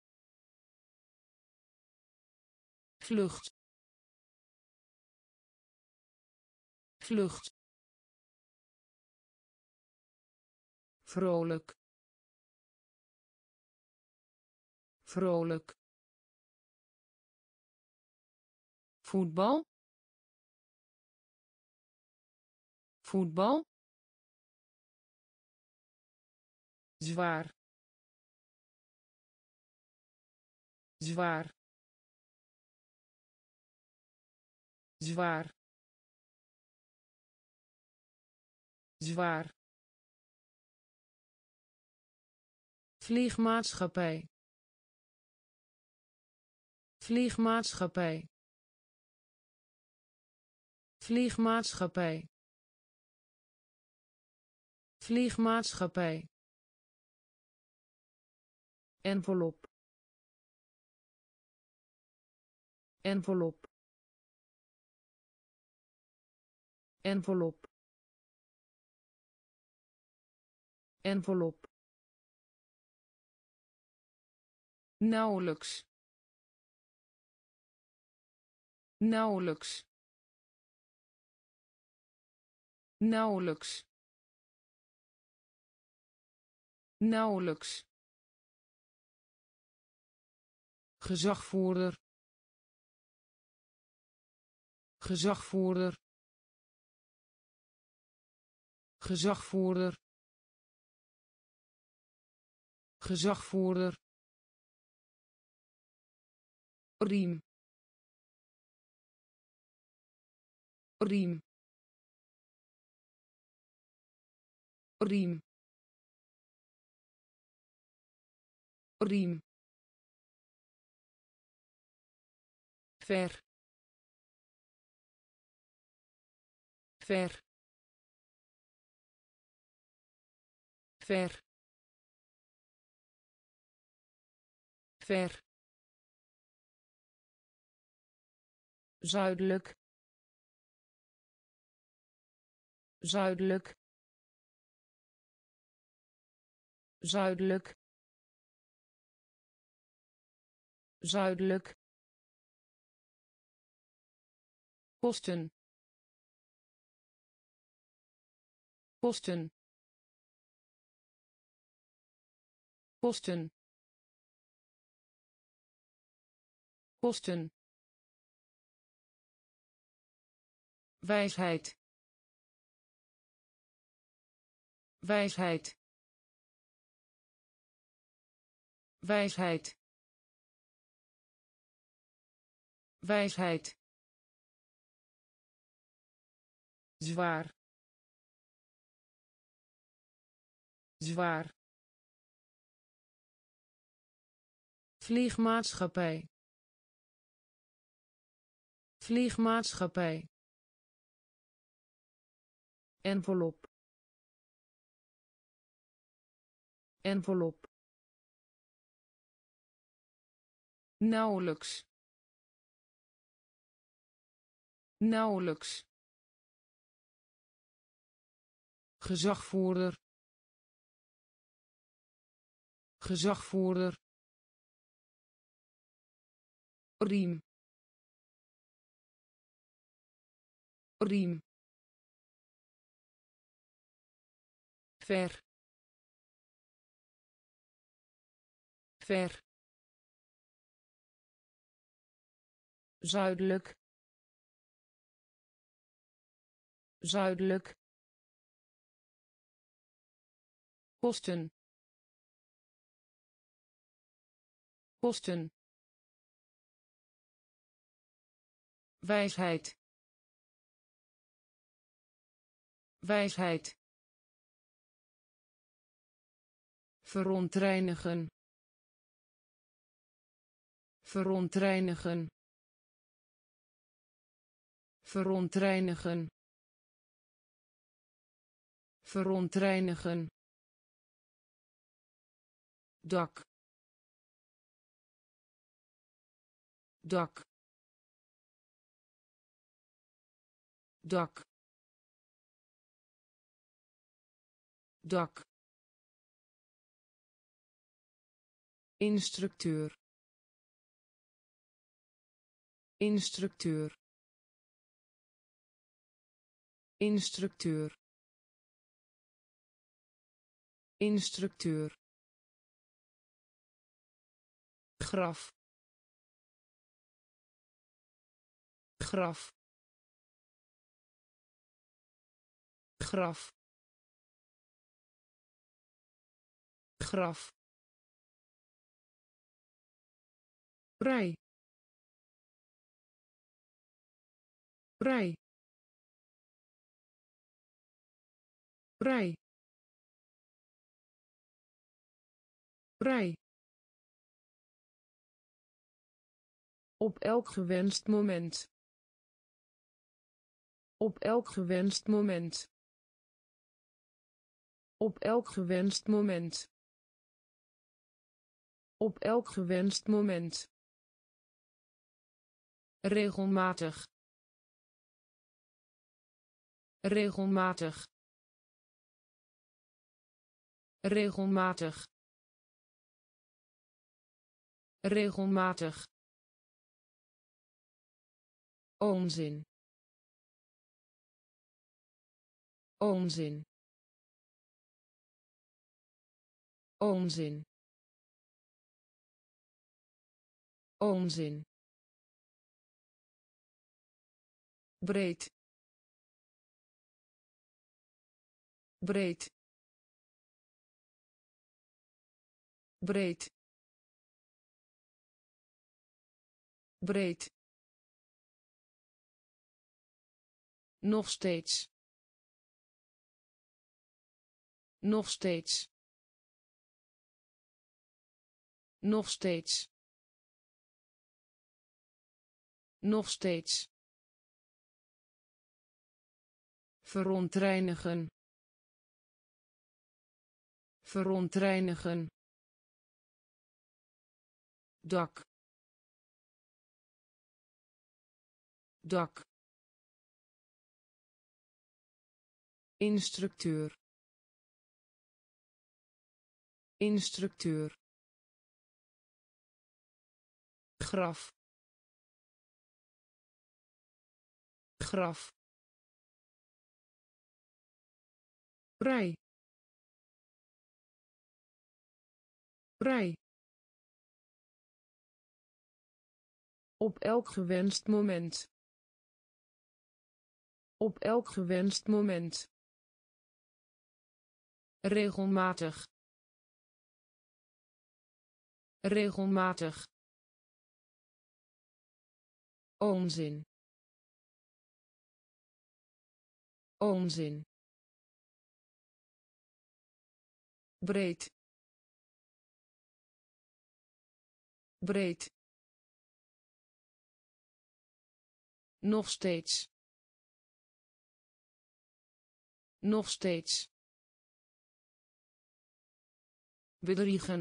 vlucht, vlucht, vrolijk, vrolijk, voetbal, voetbal, zwaar zwaar zwaar zwaar vliegmaatschappij vliegmaatschappij vliegmaatschappij vliegmaatschappij envelop envelop envelop envelop nauwelijks nauwelijks nauwelijks nauwelijks gezagvoerder gezagvoerder gezagvoerder gezagvoerder riem riem riem riem ver ver ver ver zuidelijk zuidelijk zuidelijk zuidelijk kosten kosten kosten kosten wijsheid wijsheid wijsheid wijsheid zwaar zwaar vliegmaatschappij vliegmaatschappij envelop envelop nauwelijks nauwelijks gezagvoerder gezagvoerder riem riem ver ver zuidelijk zuidelijk kosten kosten wijsheid wijsheid verontreinigen verontreinigen verontreinigen verontreinigen dak dak dak dak instructeur instructeur instructeur instructeur graf graf graf graf, rij, rij, rij, rij. Op elk gewenst moment. Op elk gewenst moment. Op elk gewenst moment. Op elk gewenst moment. Regelmatig. Regelmatig. Regelmatig. Regelmatig. Onzin. Onzin. Onzin. Onzin. Breed. Breed. Breed. Breed. Nog steeds. Nog steeds. Nog steeds. Nog steeds. Verontreinigen. Verontreinigen. Dak. Dak. Instructeur. Instructeur. Graf. Graf. Rij. Rij. Op elk gewenst moment. Op elk gewenst moment. Regelmatig. Regelmatig. Onzin. Onzin. Breed. Breed. Nog steeds. Nog steeds. Bedriegen.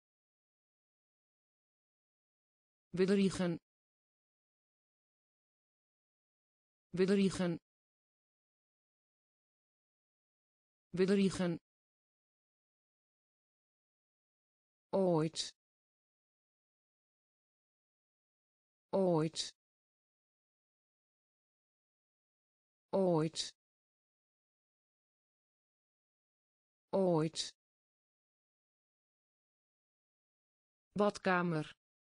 Bedriegen. Bedriegen. Bedriegen. Ooit. Ooit. Ooit. Ooit. Badkamer.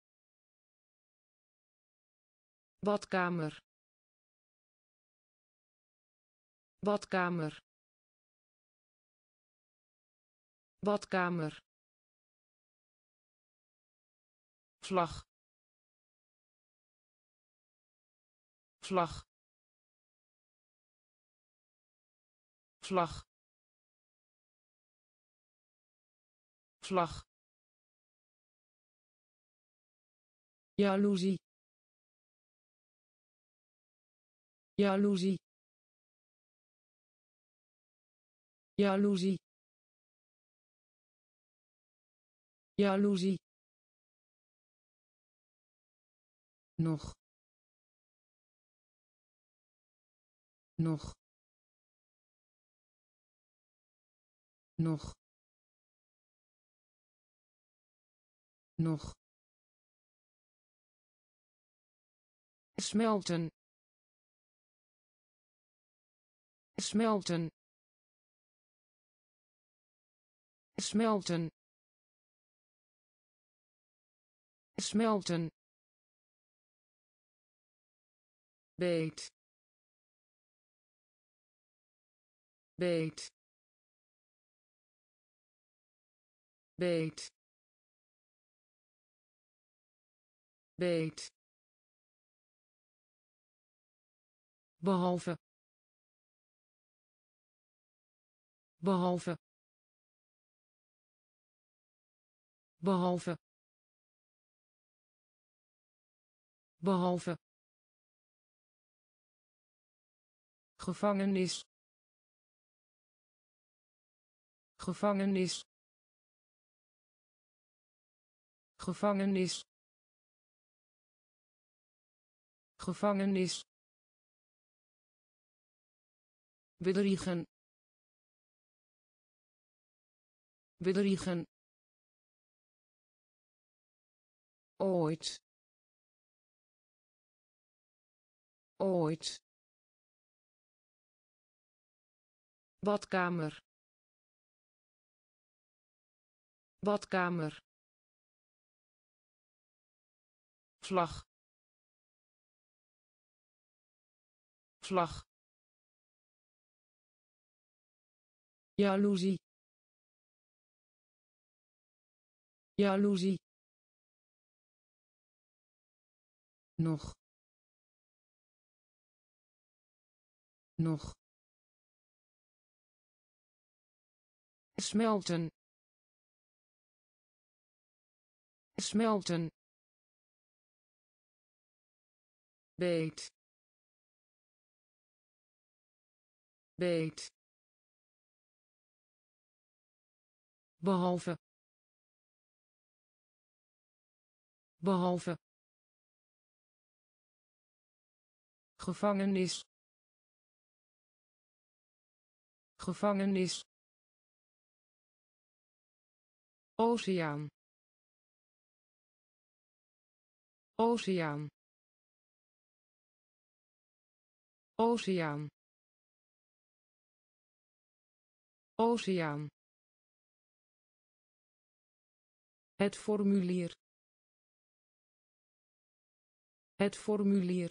Badkamer. Badkamer. Badkamer. Vlag. Vlag. Vlag. Vlag. Jaloezie. Jaloezie. Jaloezie. Jaloezie. Nog. Nog. Nog. Nog. Smelten. Smelten. Smelten. Smelten. Beet. Beet. beet, beet, behalve, behalve, behalve, behalve, gevangenis, gevangenis, gevangenis, gevangenis, bedriegen, bedriegen, ooit, ooit, badkamer, badkamer, vlag, vlag, jaloezie, jaloezie, nog, nog, smelten, smelten, beet, beet, behalve, behalve, gevangenis, gevangenis, oceaan, oceaan, oceaan, oceaan, het formulier, het formulier,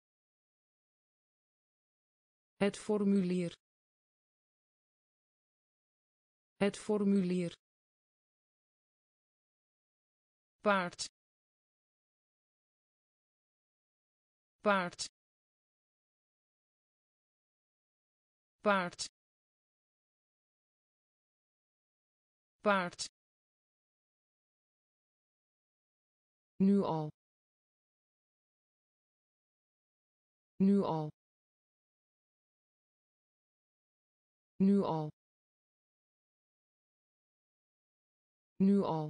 het formulier, het formulier, paard, paard, paard, paard, nu al, nu al, nu al, nu al,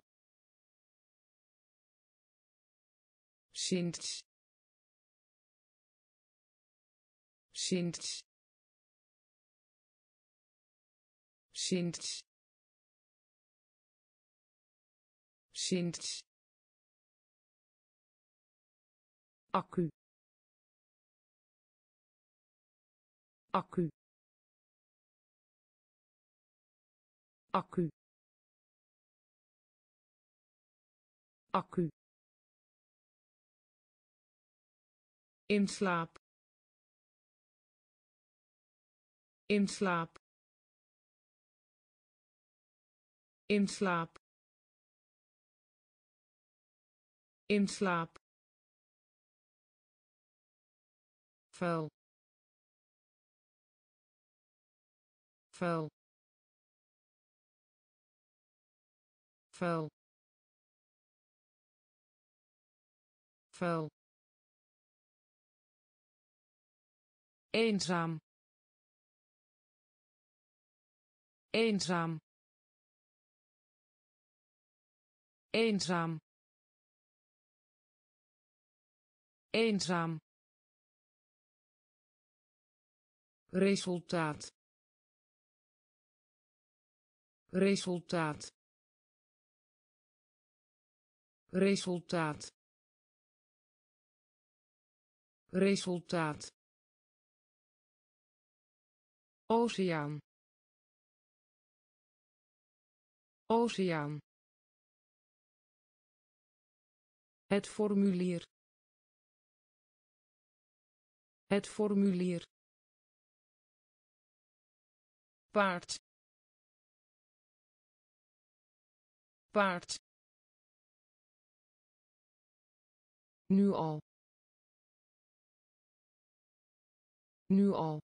sinds, sinds, sinds, sinds, accu, accu, accu, accu, in slaap, in slaap, in slaap, in slaap, vuil, vuil, vuil, vuil, eenzaam, eenzaam, eenzaam, eenzaam, resultaat, resultaat, resultaat, resultaat, oceaan, oceaan, het formulier, het formulier, paard, paard, nu al, nu al,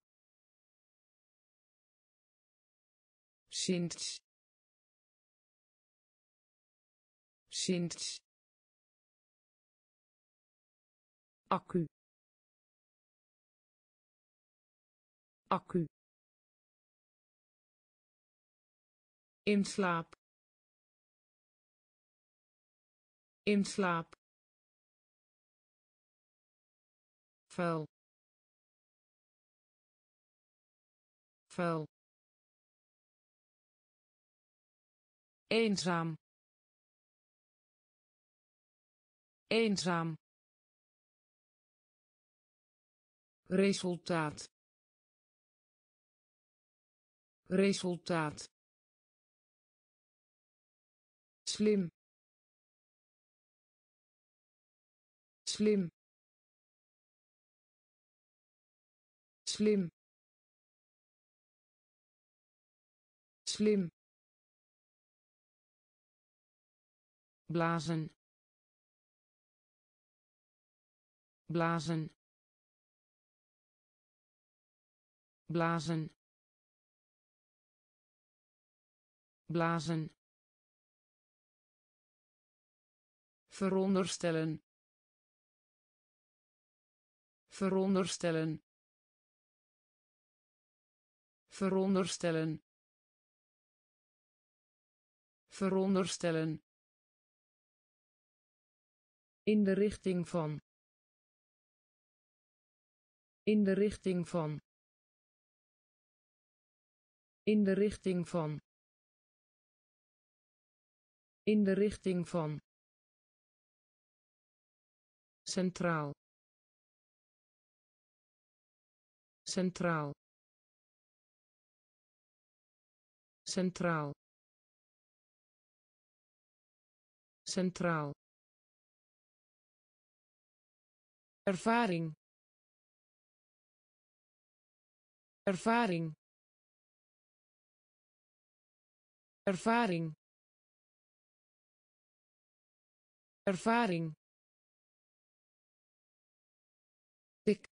sinds, sinds, accu, accu, in slaap, in slaap, vuil, vuil, eenzaam, eenzaam, resultaat, resultaat, slim, slim, slim, slim, blazen, blazen, blazen, blazen, veronderstellen, veronderstellen, veronderstellen, veronderstellen, in de richting van, in de richting van, in de richting van, in de richting van, centraal, centraal, centraal, centraal, ervaring, ervaring, ervaring, ervaring, dik,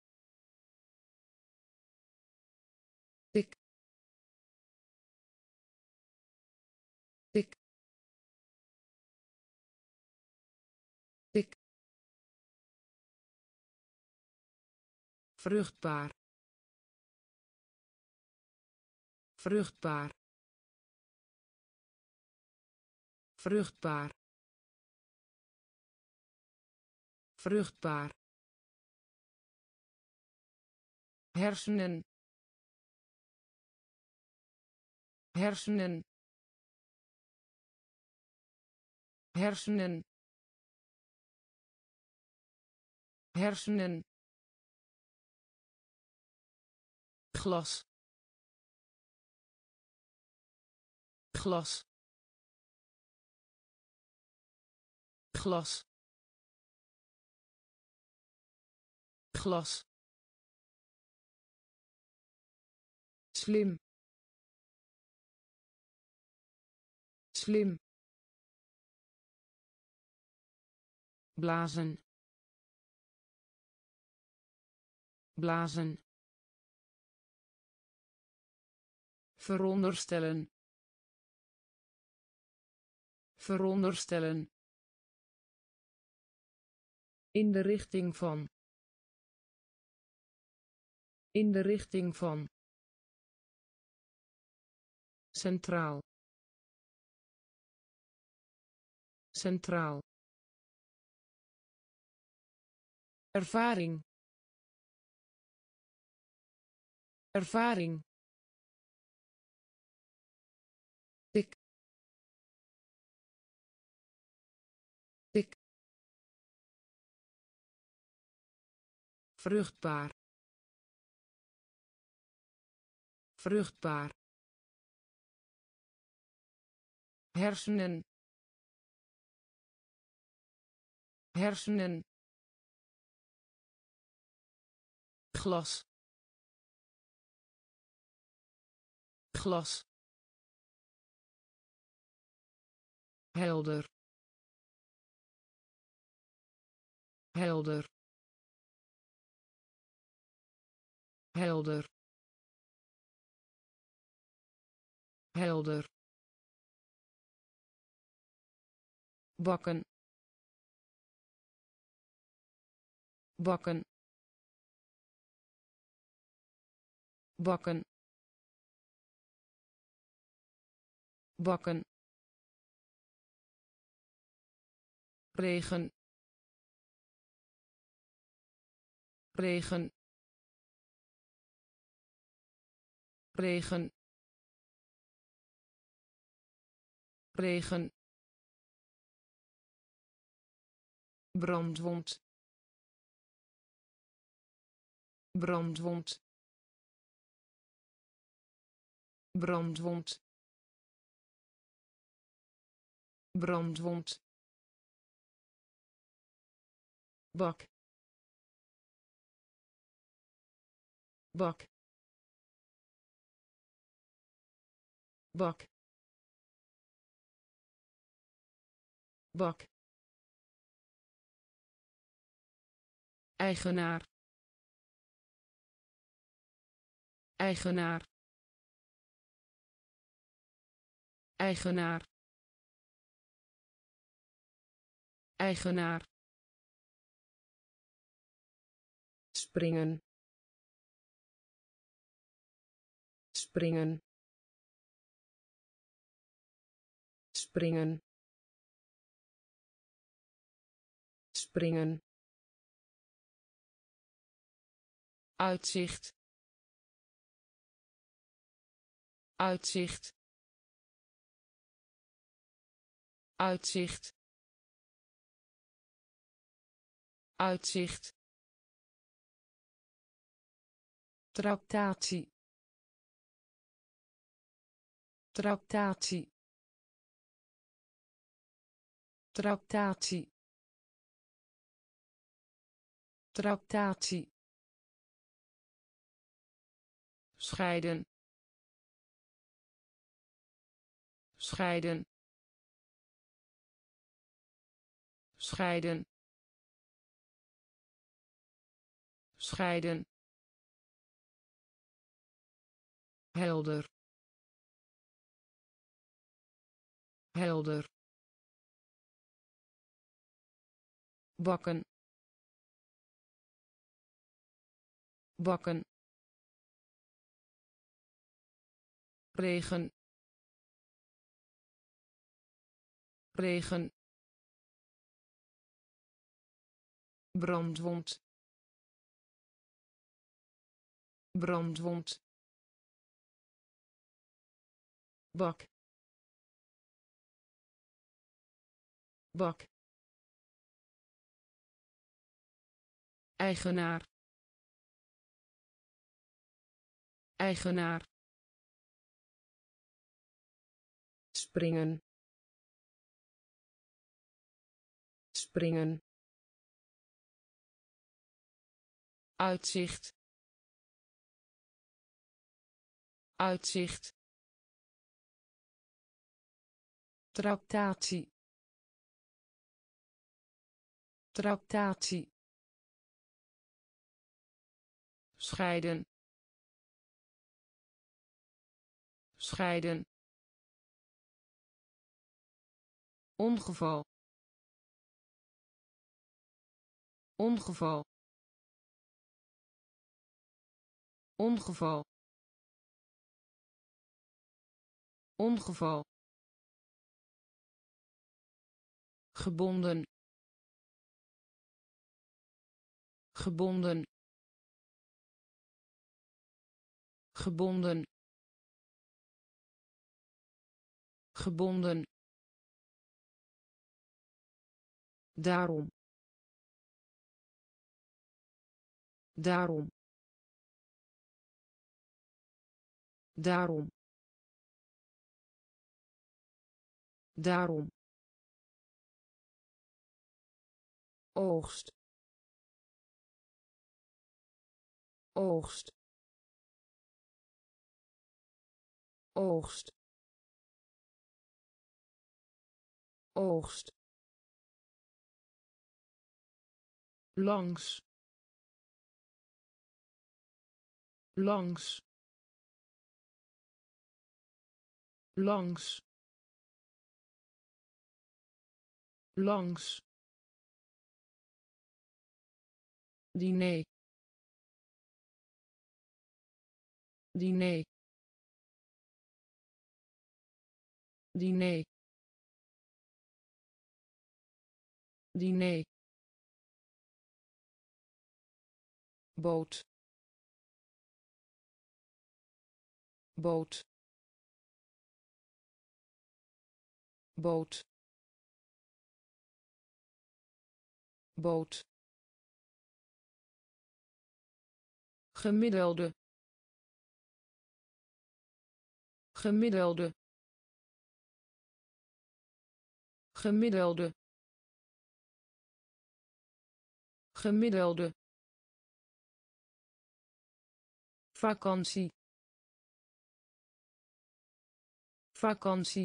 dik, dik, dik, vruchtbaar, vruchtbaar, vruchtbaar, vruchtbaar, hersenen, hersenen, hersenen, hersenen, glas, glas, glas, glas, slim, slim, blazen, blazen, veronderstellen, veronderstellen, in de richting van, in de richting van, centraal, centraal, ervaring, ervaring, dik, dik, vruchtbaar, vruchtbaar, hersenen, hersenen, glas, glas, helder helder helder helder bakken bakken bakken bakken regen regen regen regen brandwond brandwond brandwond brandwond bak bak bak bak eigenaar eigenaar eigenaar eigenaar springen springen springen springen uitzicht uitzicht uitzicht uitzicht tractatie tractatie tractatie tractatie scheiden scheiden scheiden scheiden helder helder bakken bakken regen regen brandwond brandwond bak bak eigenaar eigenaar springen springen uitzicht uitzicht tractatie tractatie scheiden scheiden ongeval ongeval ongeval ongeval gebonden gebonden gebonden gebonden daarom daarom daarom daarom oogst oogst oogst oogst, langs, langs, langs, langs, diner, diner, diner, diner, boot, boot, boot, boot, gemiddelde, gemiddelde, gemiddelde, gemiddelde, vakantie, vakantie,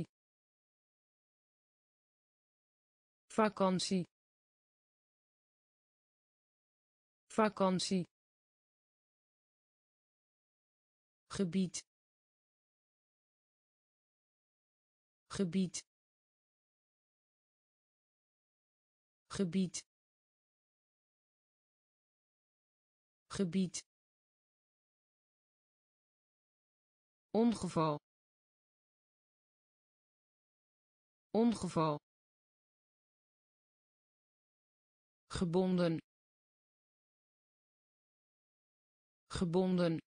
vakantie, vakantie, gebied, gebied, gebied, gebied, ongeval, ongeval, gebonden, gebonden,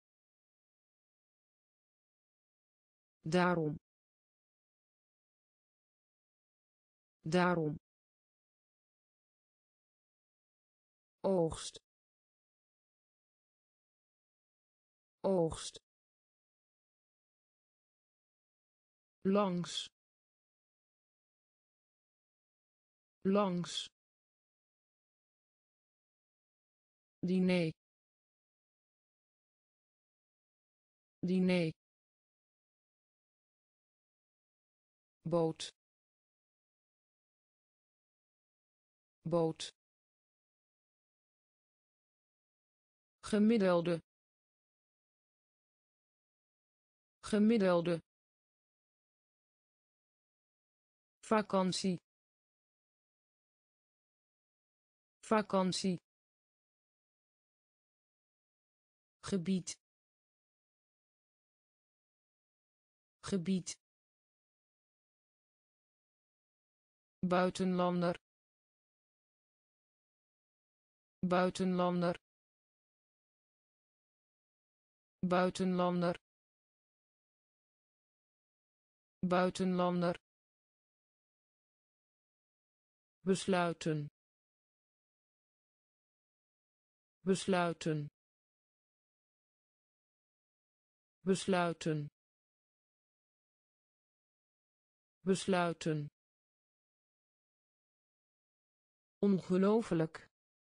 daarom, daarom, oogst, oogst, langs, langs, diner, diner, boot, boot, gemiddelde, gemiddelde, vakantie, vakantie, gebied, gebied, buitenlander, buitenlander, buitenlander, buitenlander, besluiten, besluiten, besluiten, besluiten, ongelooflijk,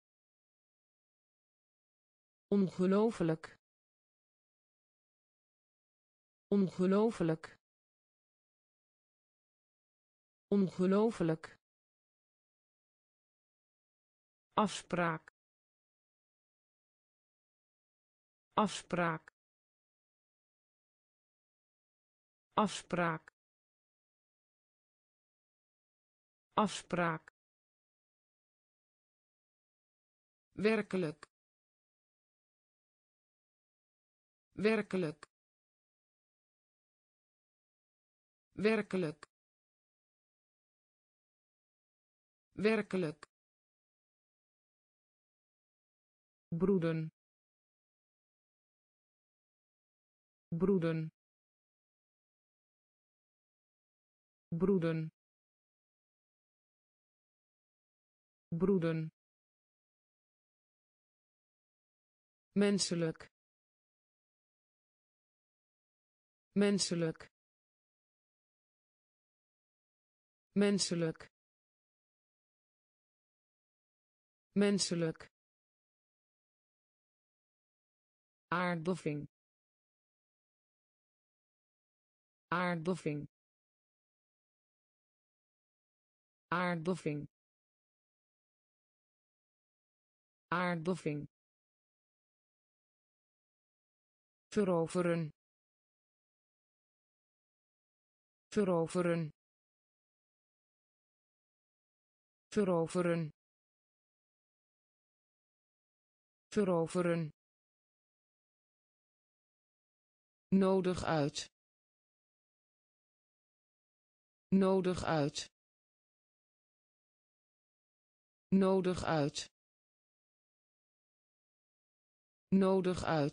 ongelooflijk, ongelooflijk, ongelooflijk, afspraak, afspraak, afspraak, afspraak, werkelijk, werkelijk, werkelijk, werkelijk, broeden, broeden, broeden, broeden, menselijk, menselijk, menselijk, menselijk, aardbeving, aardbeving, aardbeving aardbeving veroveren veroveren veroveren veroveren nodig uit nodig uit nodig uit nodig uit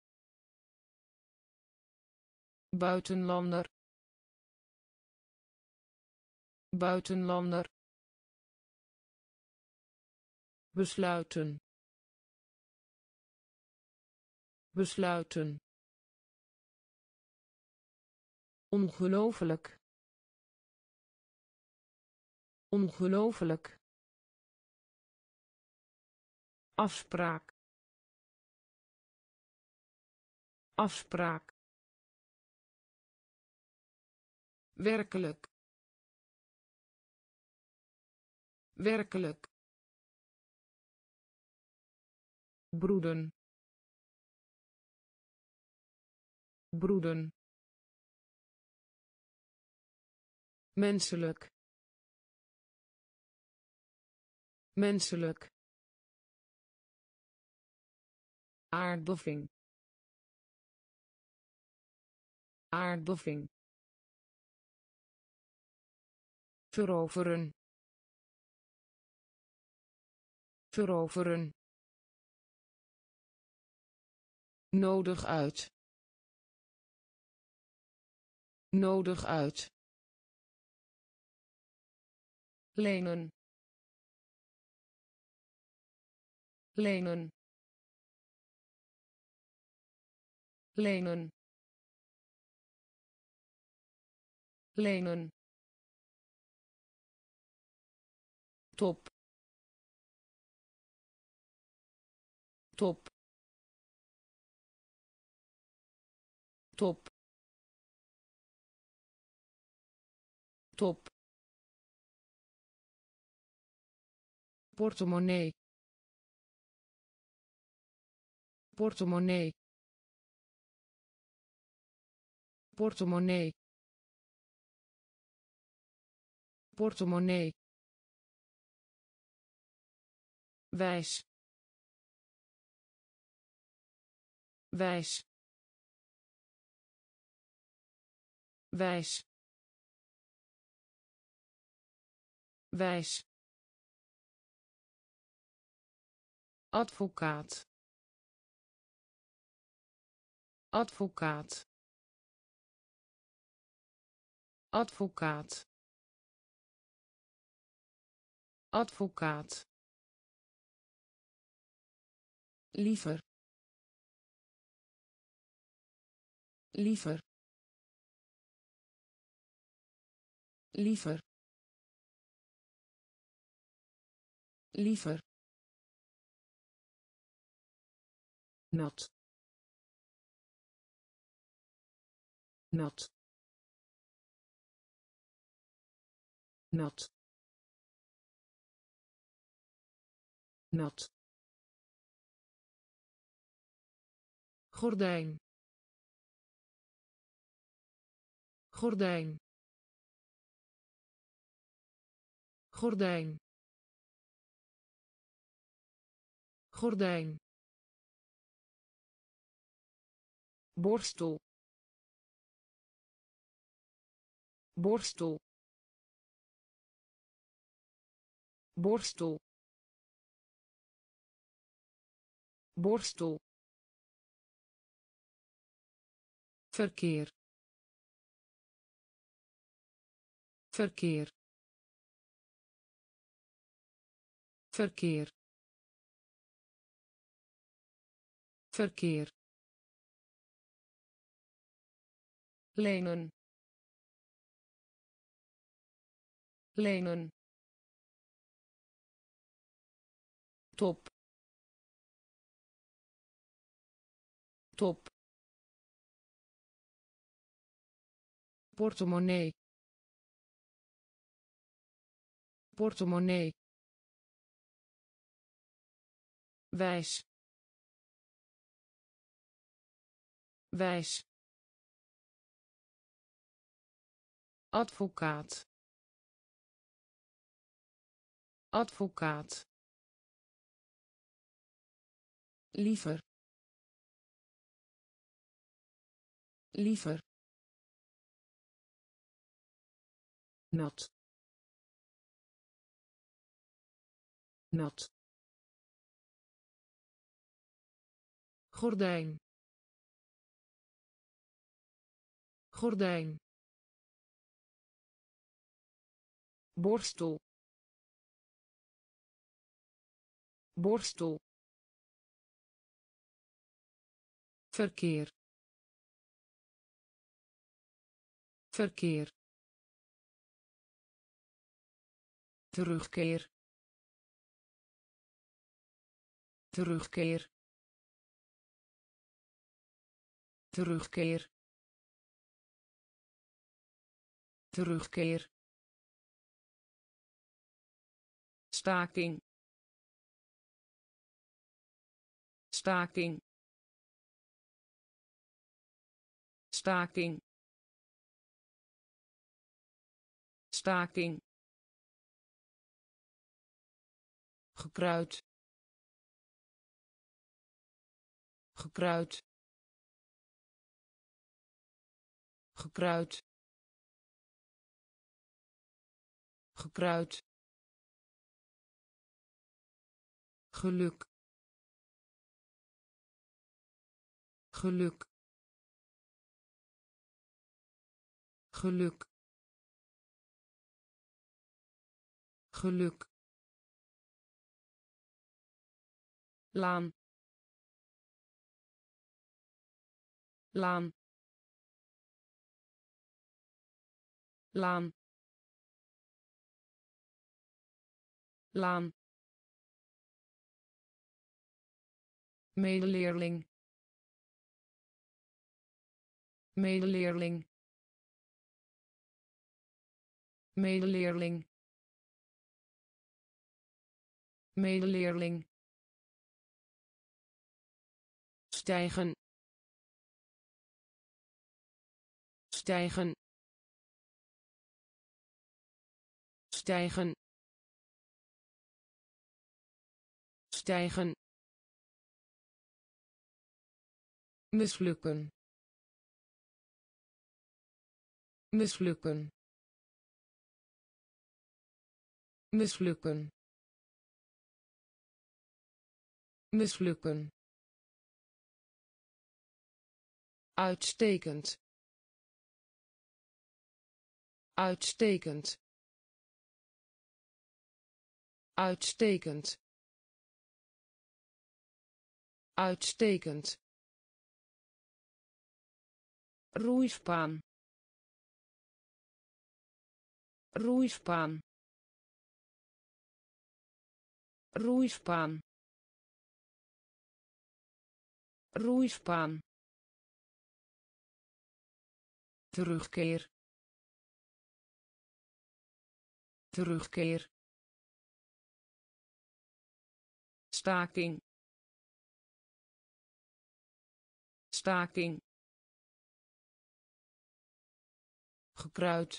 buitenlander buitenlander besluiten besluiten ongelooflijk ongelooflijk afspraak afspraak werkelijk werkelijk broeden broeden menselijk menselijk aardbeving aardbeving veroveren veroveren nodig uit nodig uit lenen lenen lenen lenen top top top top portemonnee portemonnee portemonnee portemonnee wijs wijs wijs wijs advocaat advocaat advocaat advocaat liever liever liever liever nat nat nat nat gordijn gordijn gordijn gordijn borstel borstel borstel borstel verkeer verkeer verkeer verkeer lenen lenen top top portemonnee portemonnee, wijs, wijs, advocaat, advocaat, liever, liever, nat, nat, gordijn, gordijn, borstel, borstel, verkeer, verkeer, terugkeer, terugkeer, terugkeer, terugkeer, staking, staking, staking, staking, gekruid, gekruid, gekruid, gekruid, geluk, geluk, geluk, geluk, laan, laan, laan, laan, medeleerling, medeleerling, medeleerling, medeleerling, stijgen, stijgen, stijgen, stijgen, mislukken, mislukken, mislukken, mislukken, uitstekend, uitstekend, uitstekend, uitstekend, roeispaan, roeispaan, roeispaan, roeispaan, terugkeer, terugkeer, staking, staking, gekruid,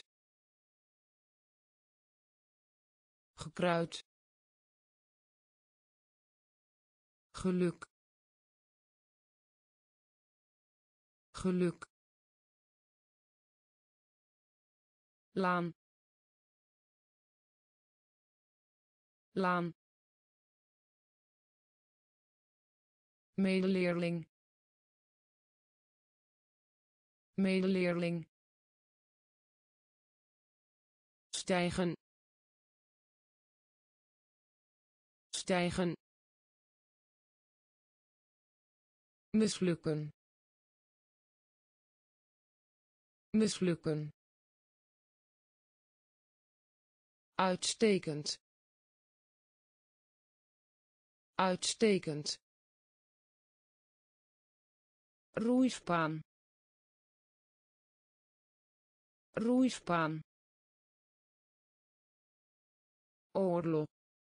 gekruid, geluk, geluk, laan, laan, medeleerling, medeleerling, stijgen, stijgen, mislukken, mislukken, uitstekend, uitstekend, roeispaan, roeispaan, oorlog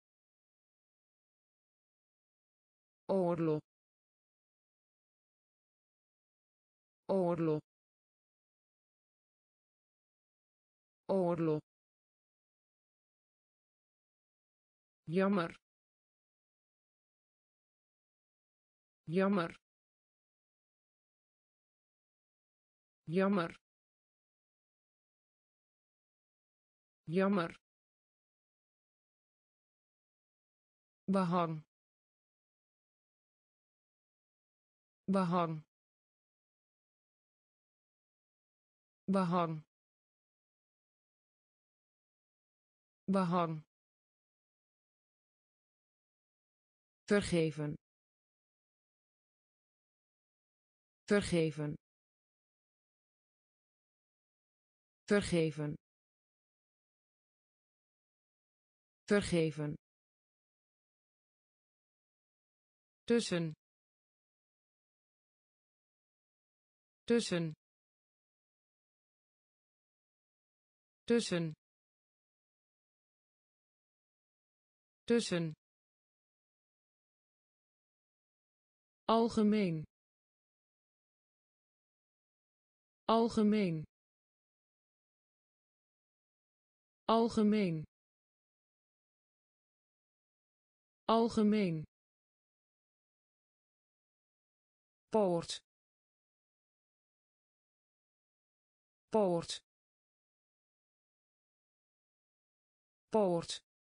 oorlog oorlog oorlog jammer jammer jammer jammer behang behang behang behang vergeven vergeven vergeven vergeven tussen tussen tussen tussen algemeen algemeen algemeen algemeen poort poort poort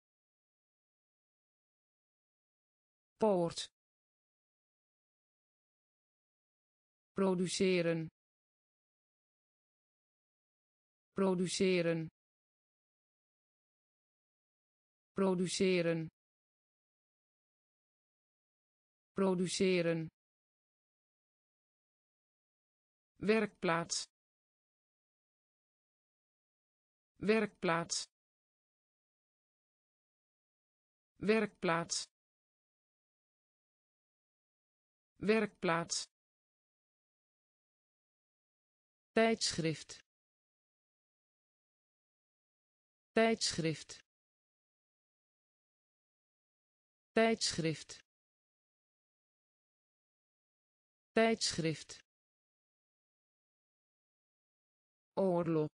poort produceren produceren produceren produceren werkplaats werkplaats werkplaats werkplaats tijdschrift tijdschrift tijdschrift tijdschrift oorlog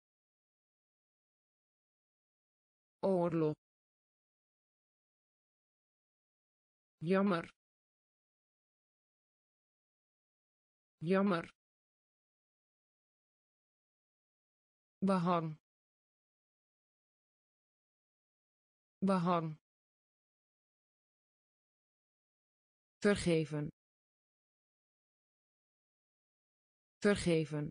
oorlog jammer jammer behang behang vergeven vergeven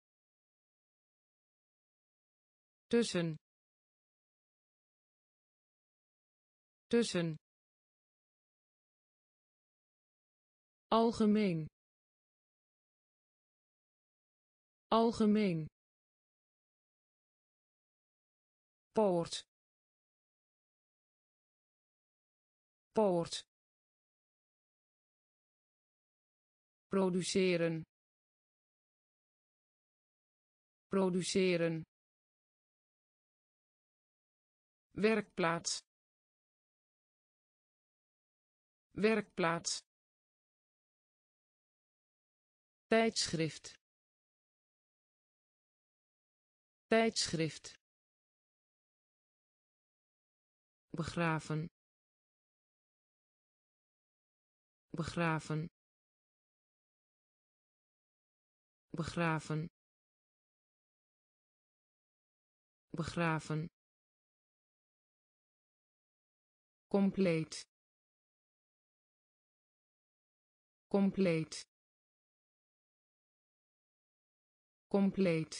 tussen tussen algemeen algemeen poort poort produceren produceren werkplaats werkplaats tijdschrift tijdschrift begraven begraven begraven begraven compleet compleet compleet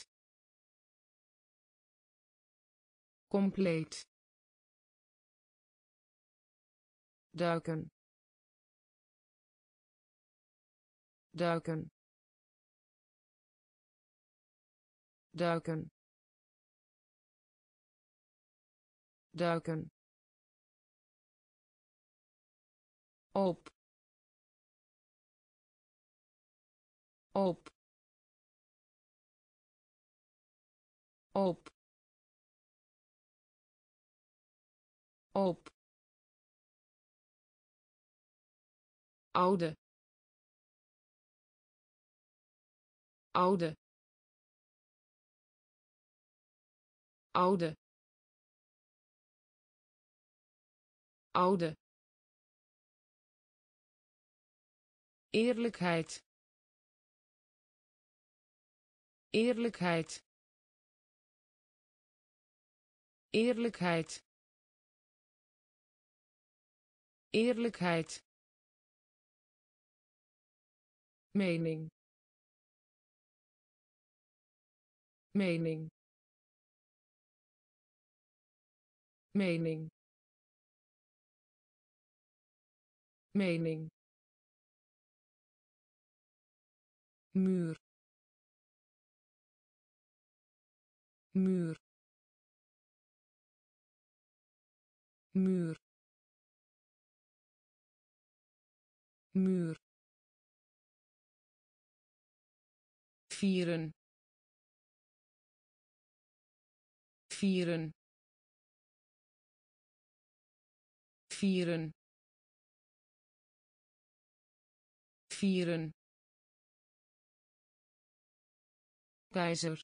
compleet duiken duiken duiken duiken op op op op oude oude oude oude eerlijkheid eerlijkheid eerlijkheid eerlijkheid mening mening mening mening muur muur muur muur vieren vieren vieren vieren keizer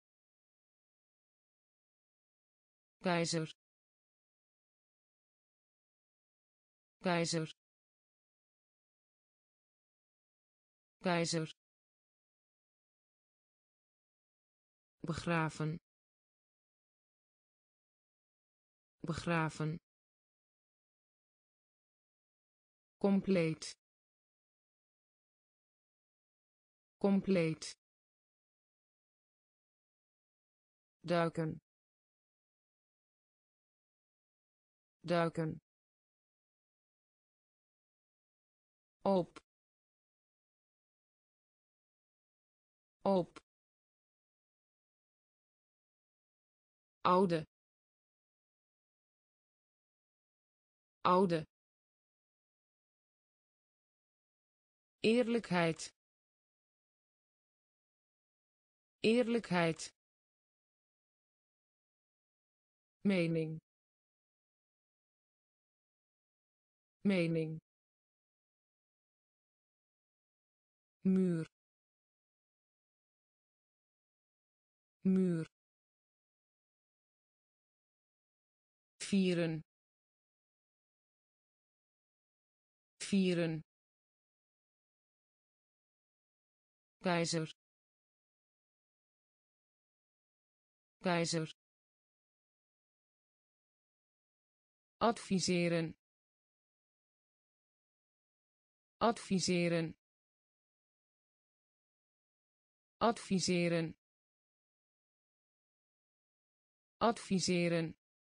keizer keizer keizer begraven begraven compleet compleet duiken duiken op op oude oude eerlijkheid eerlijkheid mening mening muur muur vieren vieren keizer keizer adviseren adviseren adviseren adviseren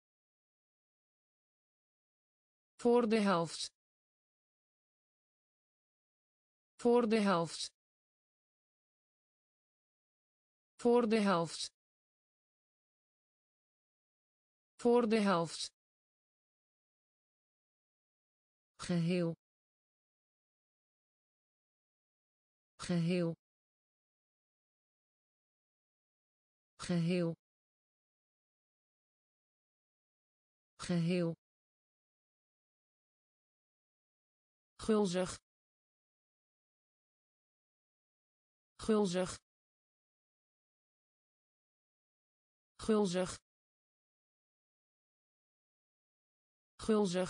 voor de helft voor de helft voor de helft voor de helft geheel geheel geheel geheel gulzig gulzig gulzig gulzig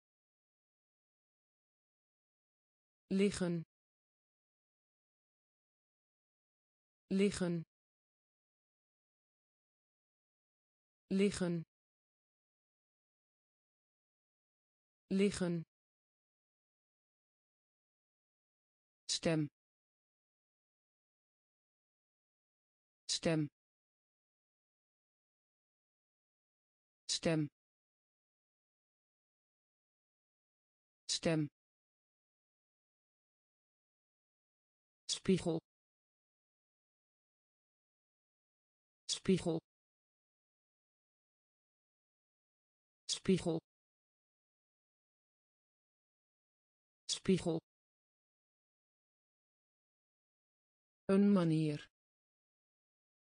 liggen liggen liggen liggen stem stem stem stem spiegel spiegel spiegel spiegel een manier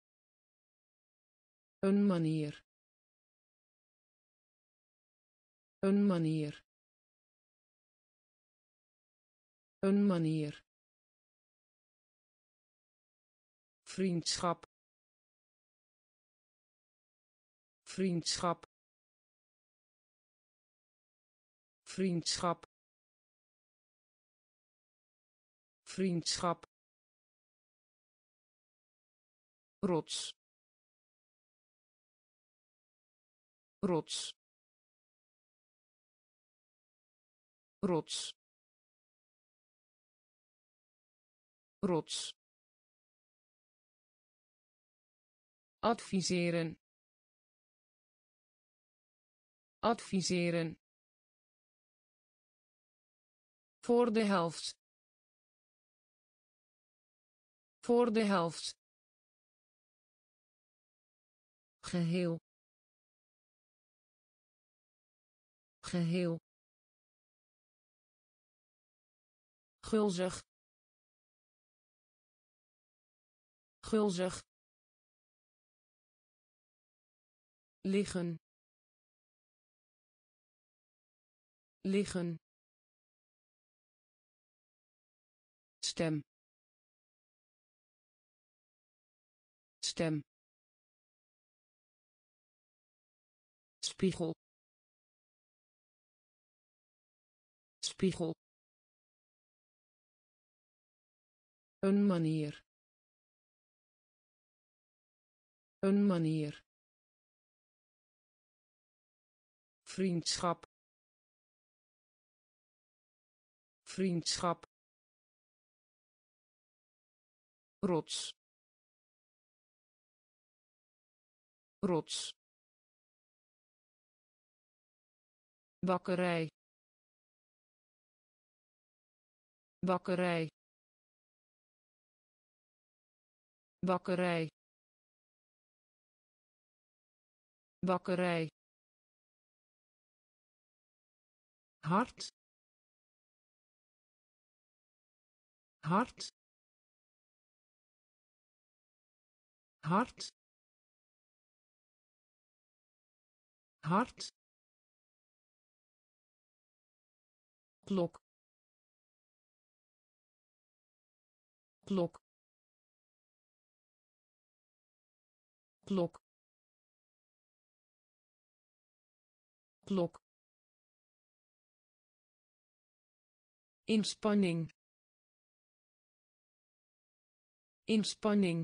een manier Een manier. Een manier. Vriendschap. Vriendschap. Vriendschap. Vriendschap. Rots. Rots. Rots. Rots. Adviseren. Adviseren. Voor de helft. Voor de helft. Geheel. Geheel. Gulzig. Gulzig. Liggen. Liggen. Stem. Stem. Spiegel. Spiegel. Een manier. Een manier. Vriendschap. Vriendschap. Rots. Rots. Bakkerij. Bakkerij. Bakkerij. Bakkerij. Hart. Hart. Hart. Hart. Klok. Klok. Klok. Klok. Inspanning. Inspanning.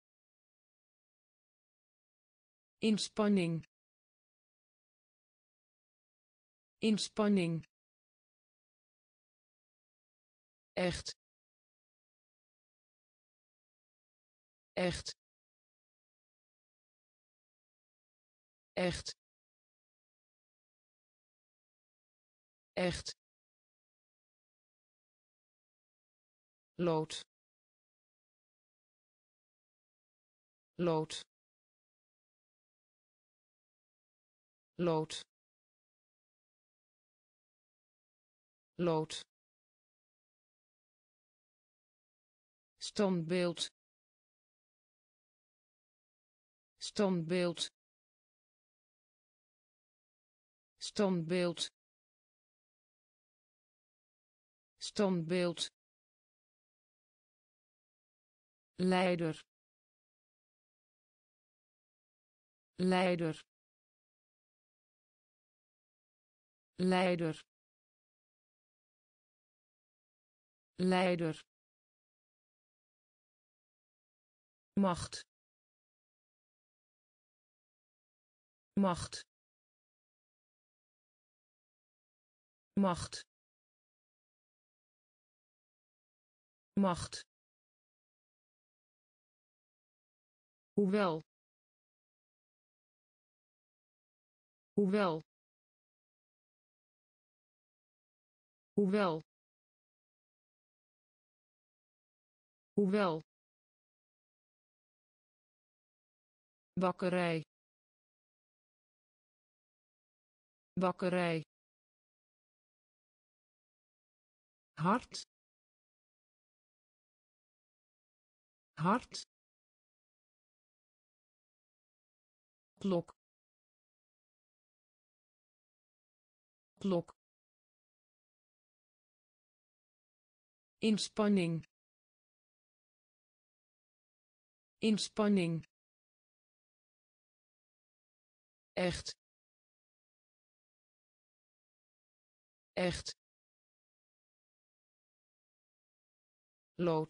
Inspanning. Inspanning. Echt. Echt. Echt. Echt. Lood. Lood. Lood. Lood. Standbeeld. Standbeeld. Standbeeld. Standbeeld. Leider. Leider. Leider. Leider. Macht. Macht. Macht. Macht. Hoewel. Hoewel. Hoewel. Hoewel. Bakkerij. Bakkerij. Hart. Hart. Klok. klok inspanning inspanning echt echt lood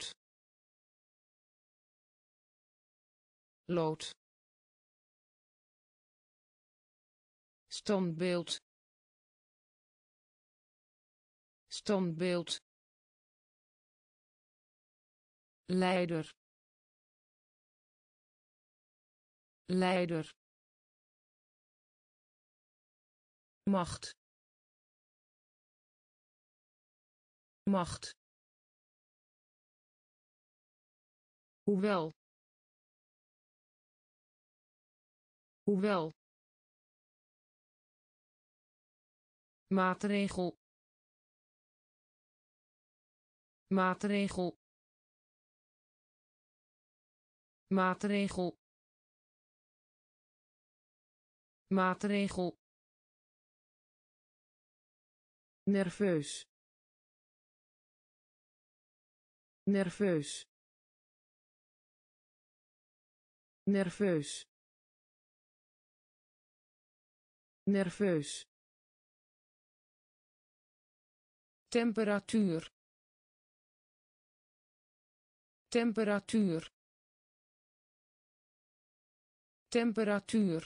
lood standbeeld standbeeld leider leider macht macht hoewel hoewel maatregel maatregel maatregel maatregel nerveus nerveus nerveus nerveus temperatuur temperatuur temperatuur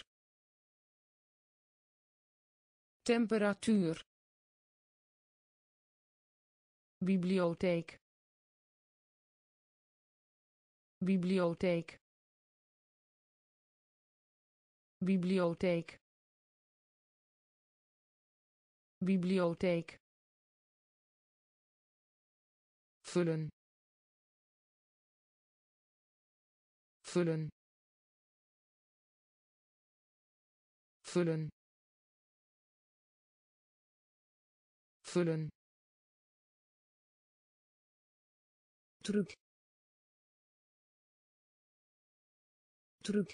temperatuur bibliotheek bibliotheek bibliotheek bibliotheek vullen vullen vullen vullen truc truc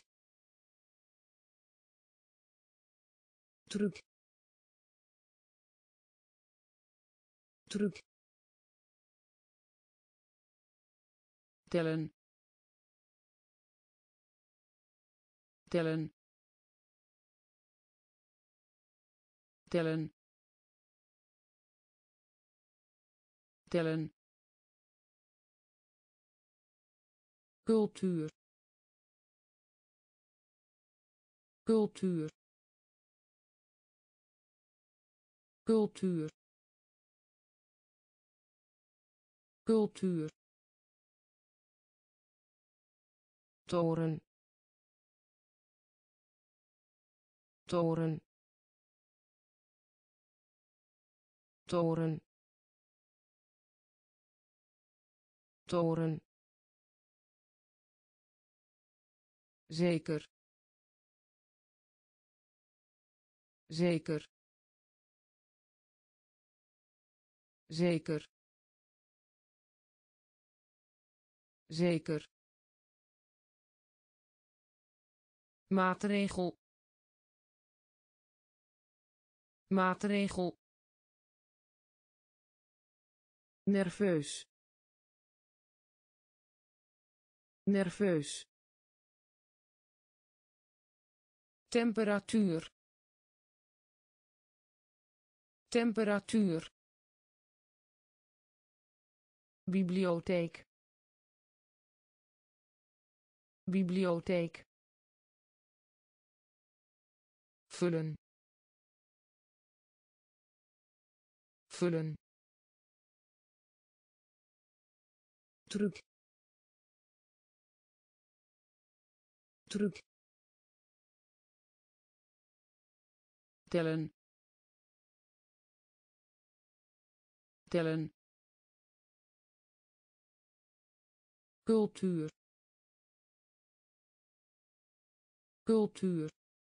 truc truc tellen tellen tellen tellen cultuur cultuur cultuur cultuur toren toren toren toren zeker zeker zeker zeker maatregel maatregel nerveus nerveus temperatuur temperatuur bibliotheek bibliotheek vullen vullen truc truc tellen tellen cultuur cultuur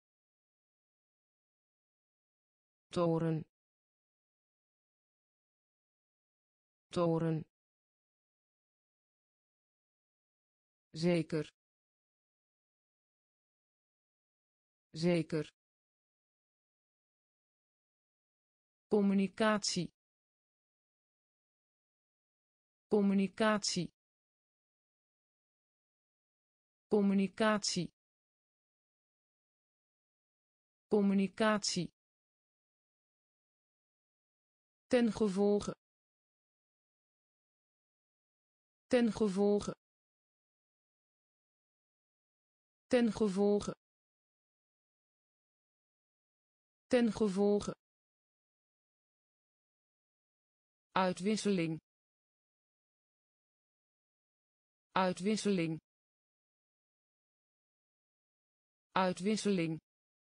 toren toren zeker zeker communicatie communicatie communicatie communicatie ten gevolge ten gevolge ten gevolge ten gevolge uitwisseling uitwisseling uitwisseling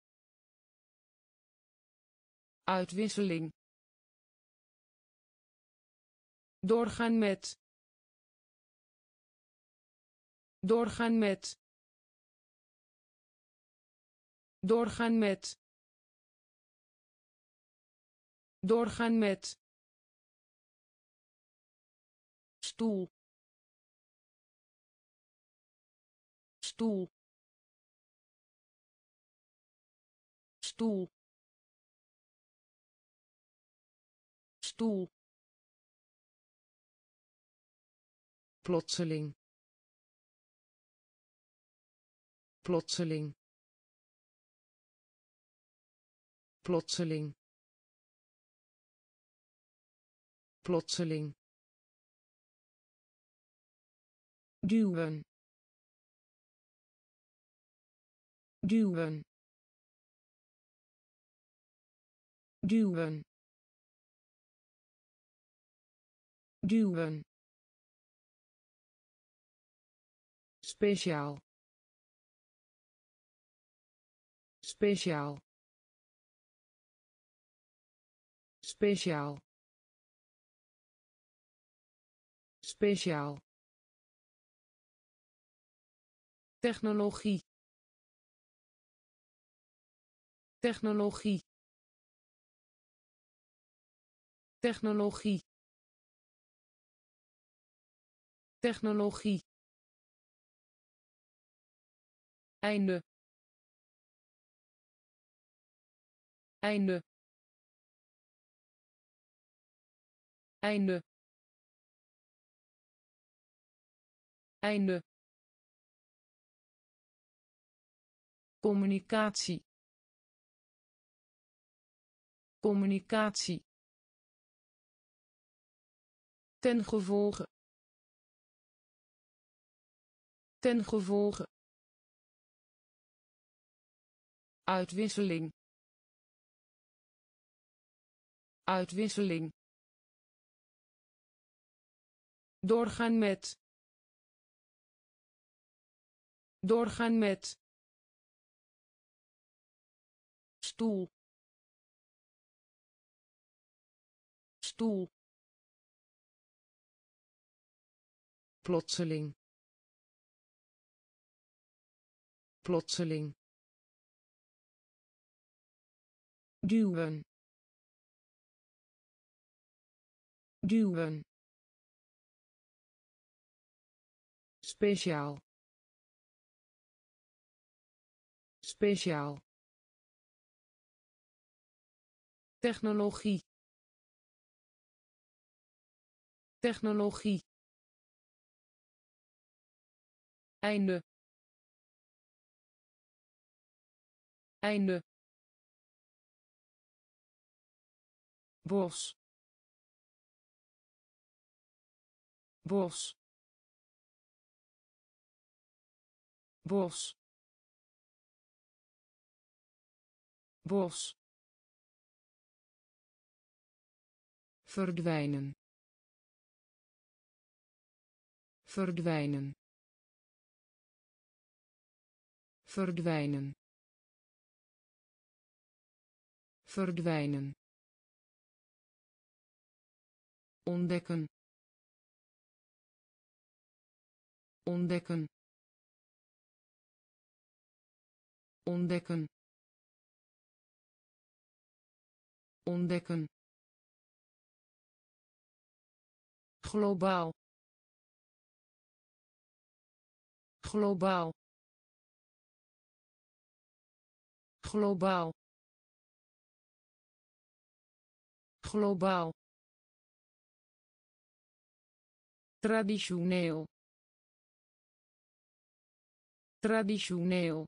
uitwisseling doorgaan met doorgaan met doorgaan met doorgaan met stoel stoel stoel stoel plotseling plotseling plotseling plotseling duwen duwen duwen duwen speciaal speciaal speciaal speciaal technologie technologie technologie technologie einde einde einde einde communicatie communicatie ten gevolge ten gevolge uitwisseling uitwisseling doorgaan met doorgaan met stoel stoel plotseling plotseling duwen duwen speciaal speciaal technologie technologie einde einde bos bos bos bos verdwijnen verdwijnen verdwijnen verdwijnen ontdekken ontdekken ontdekken ontdekken globaal globaal globaal globaal, traditioneel, traditioneel,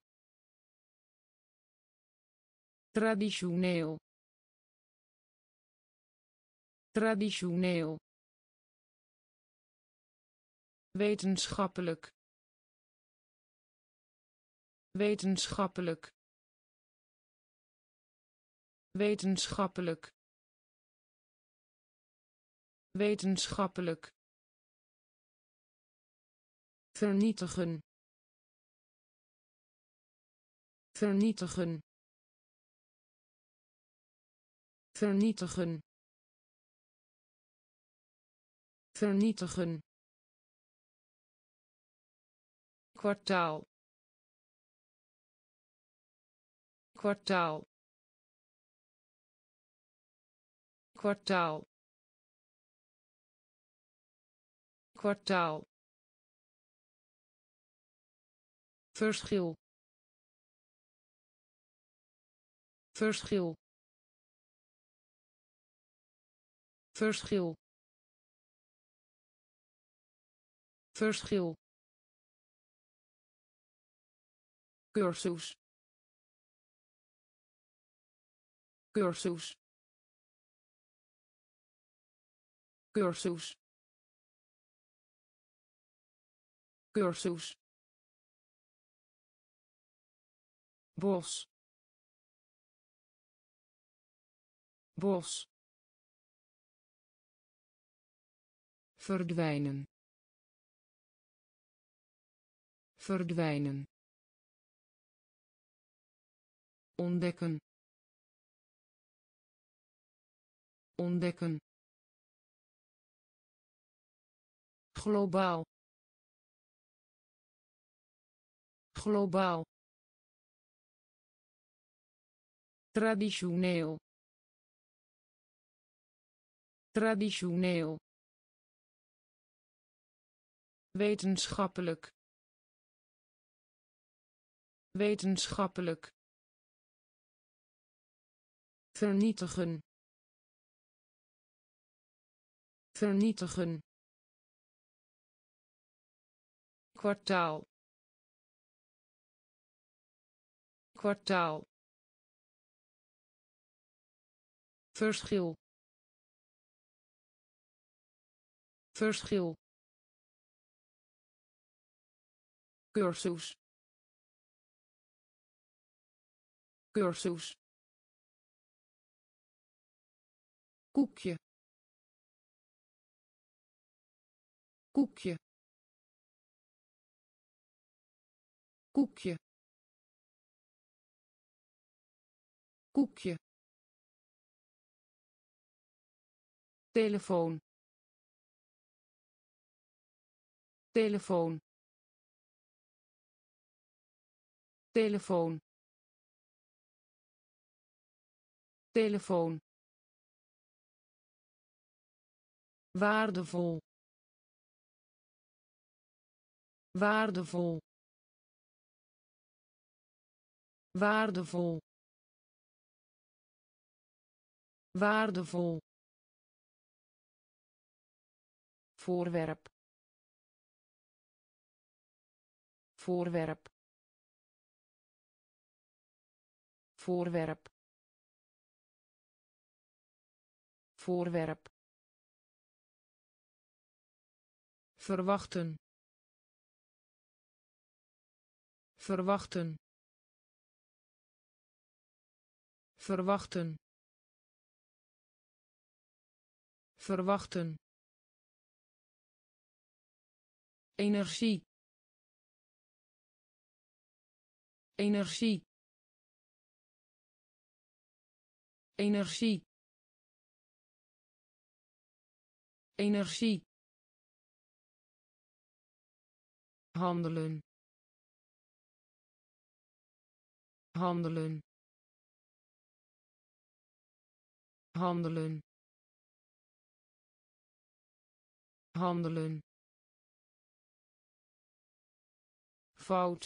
traditioneel, traditioneel, wetenschappelijk, wetenschappelijk, wetenschappelijk, wetenschappelijk, vernietigen, vernietigen, vernietigen, vernietigen, kwartaal, kwartaal, kwartaal, kwartaal, verschil, verschil, verschil, verschil, cursus, cursus, cursus, cursus, bos, bos, verdwijnen, verdwijnen, ontdekken, ontdekken, globaal, globaal, traditioneel, traditioneel, wetenschappelijk, wetenschappelijk, vernietigen, vernietigen, kwartaal, kwartaal, verschil, verschil, cursus, cursus, koekje, koekje, koekje, koekje, telefoon, telefoon, telefoon, telefoon, waardevol, waardevol, waardevol, waardevol, voorwerp, voorwerp, voorwerp, voorwerp, verwachten, verwachten, verwachten, verwachten, energie, energie, energie, energie, handelen, handelen, handelen, handelen, fout,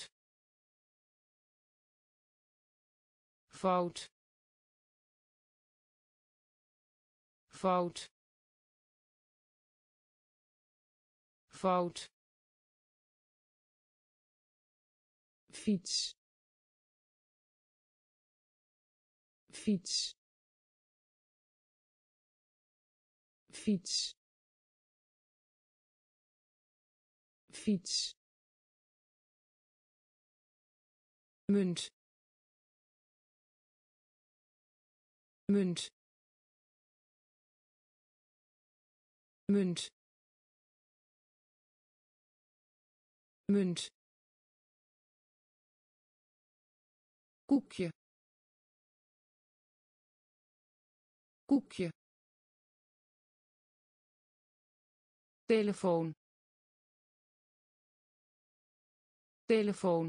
fout, fout fout fiets fiets fiets fiets munt munt munt munt koekje koekje telefoon telefoon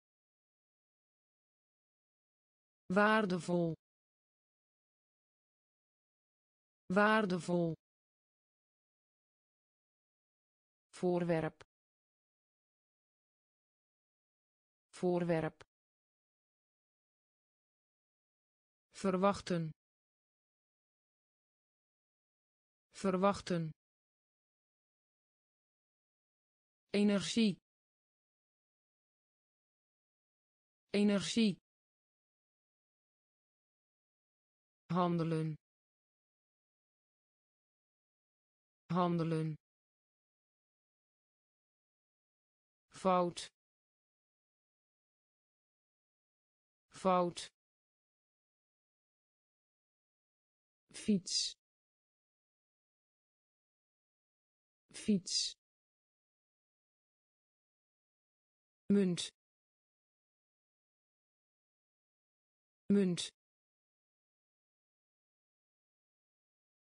waardevol waardevol voorwerp voorwerp verwachten verwachten energie energie handelen handelen fout fout fiets fiets munt munt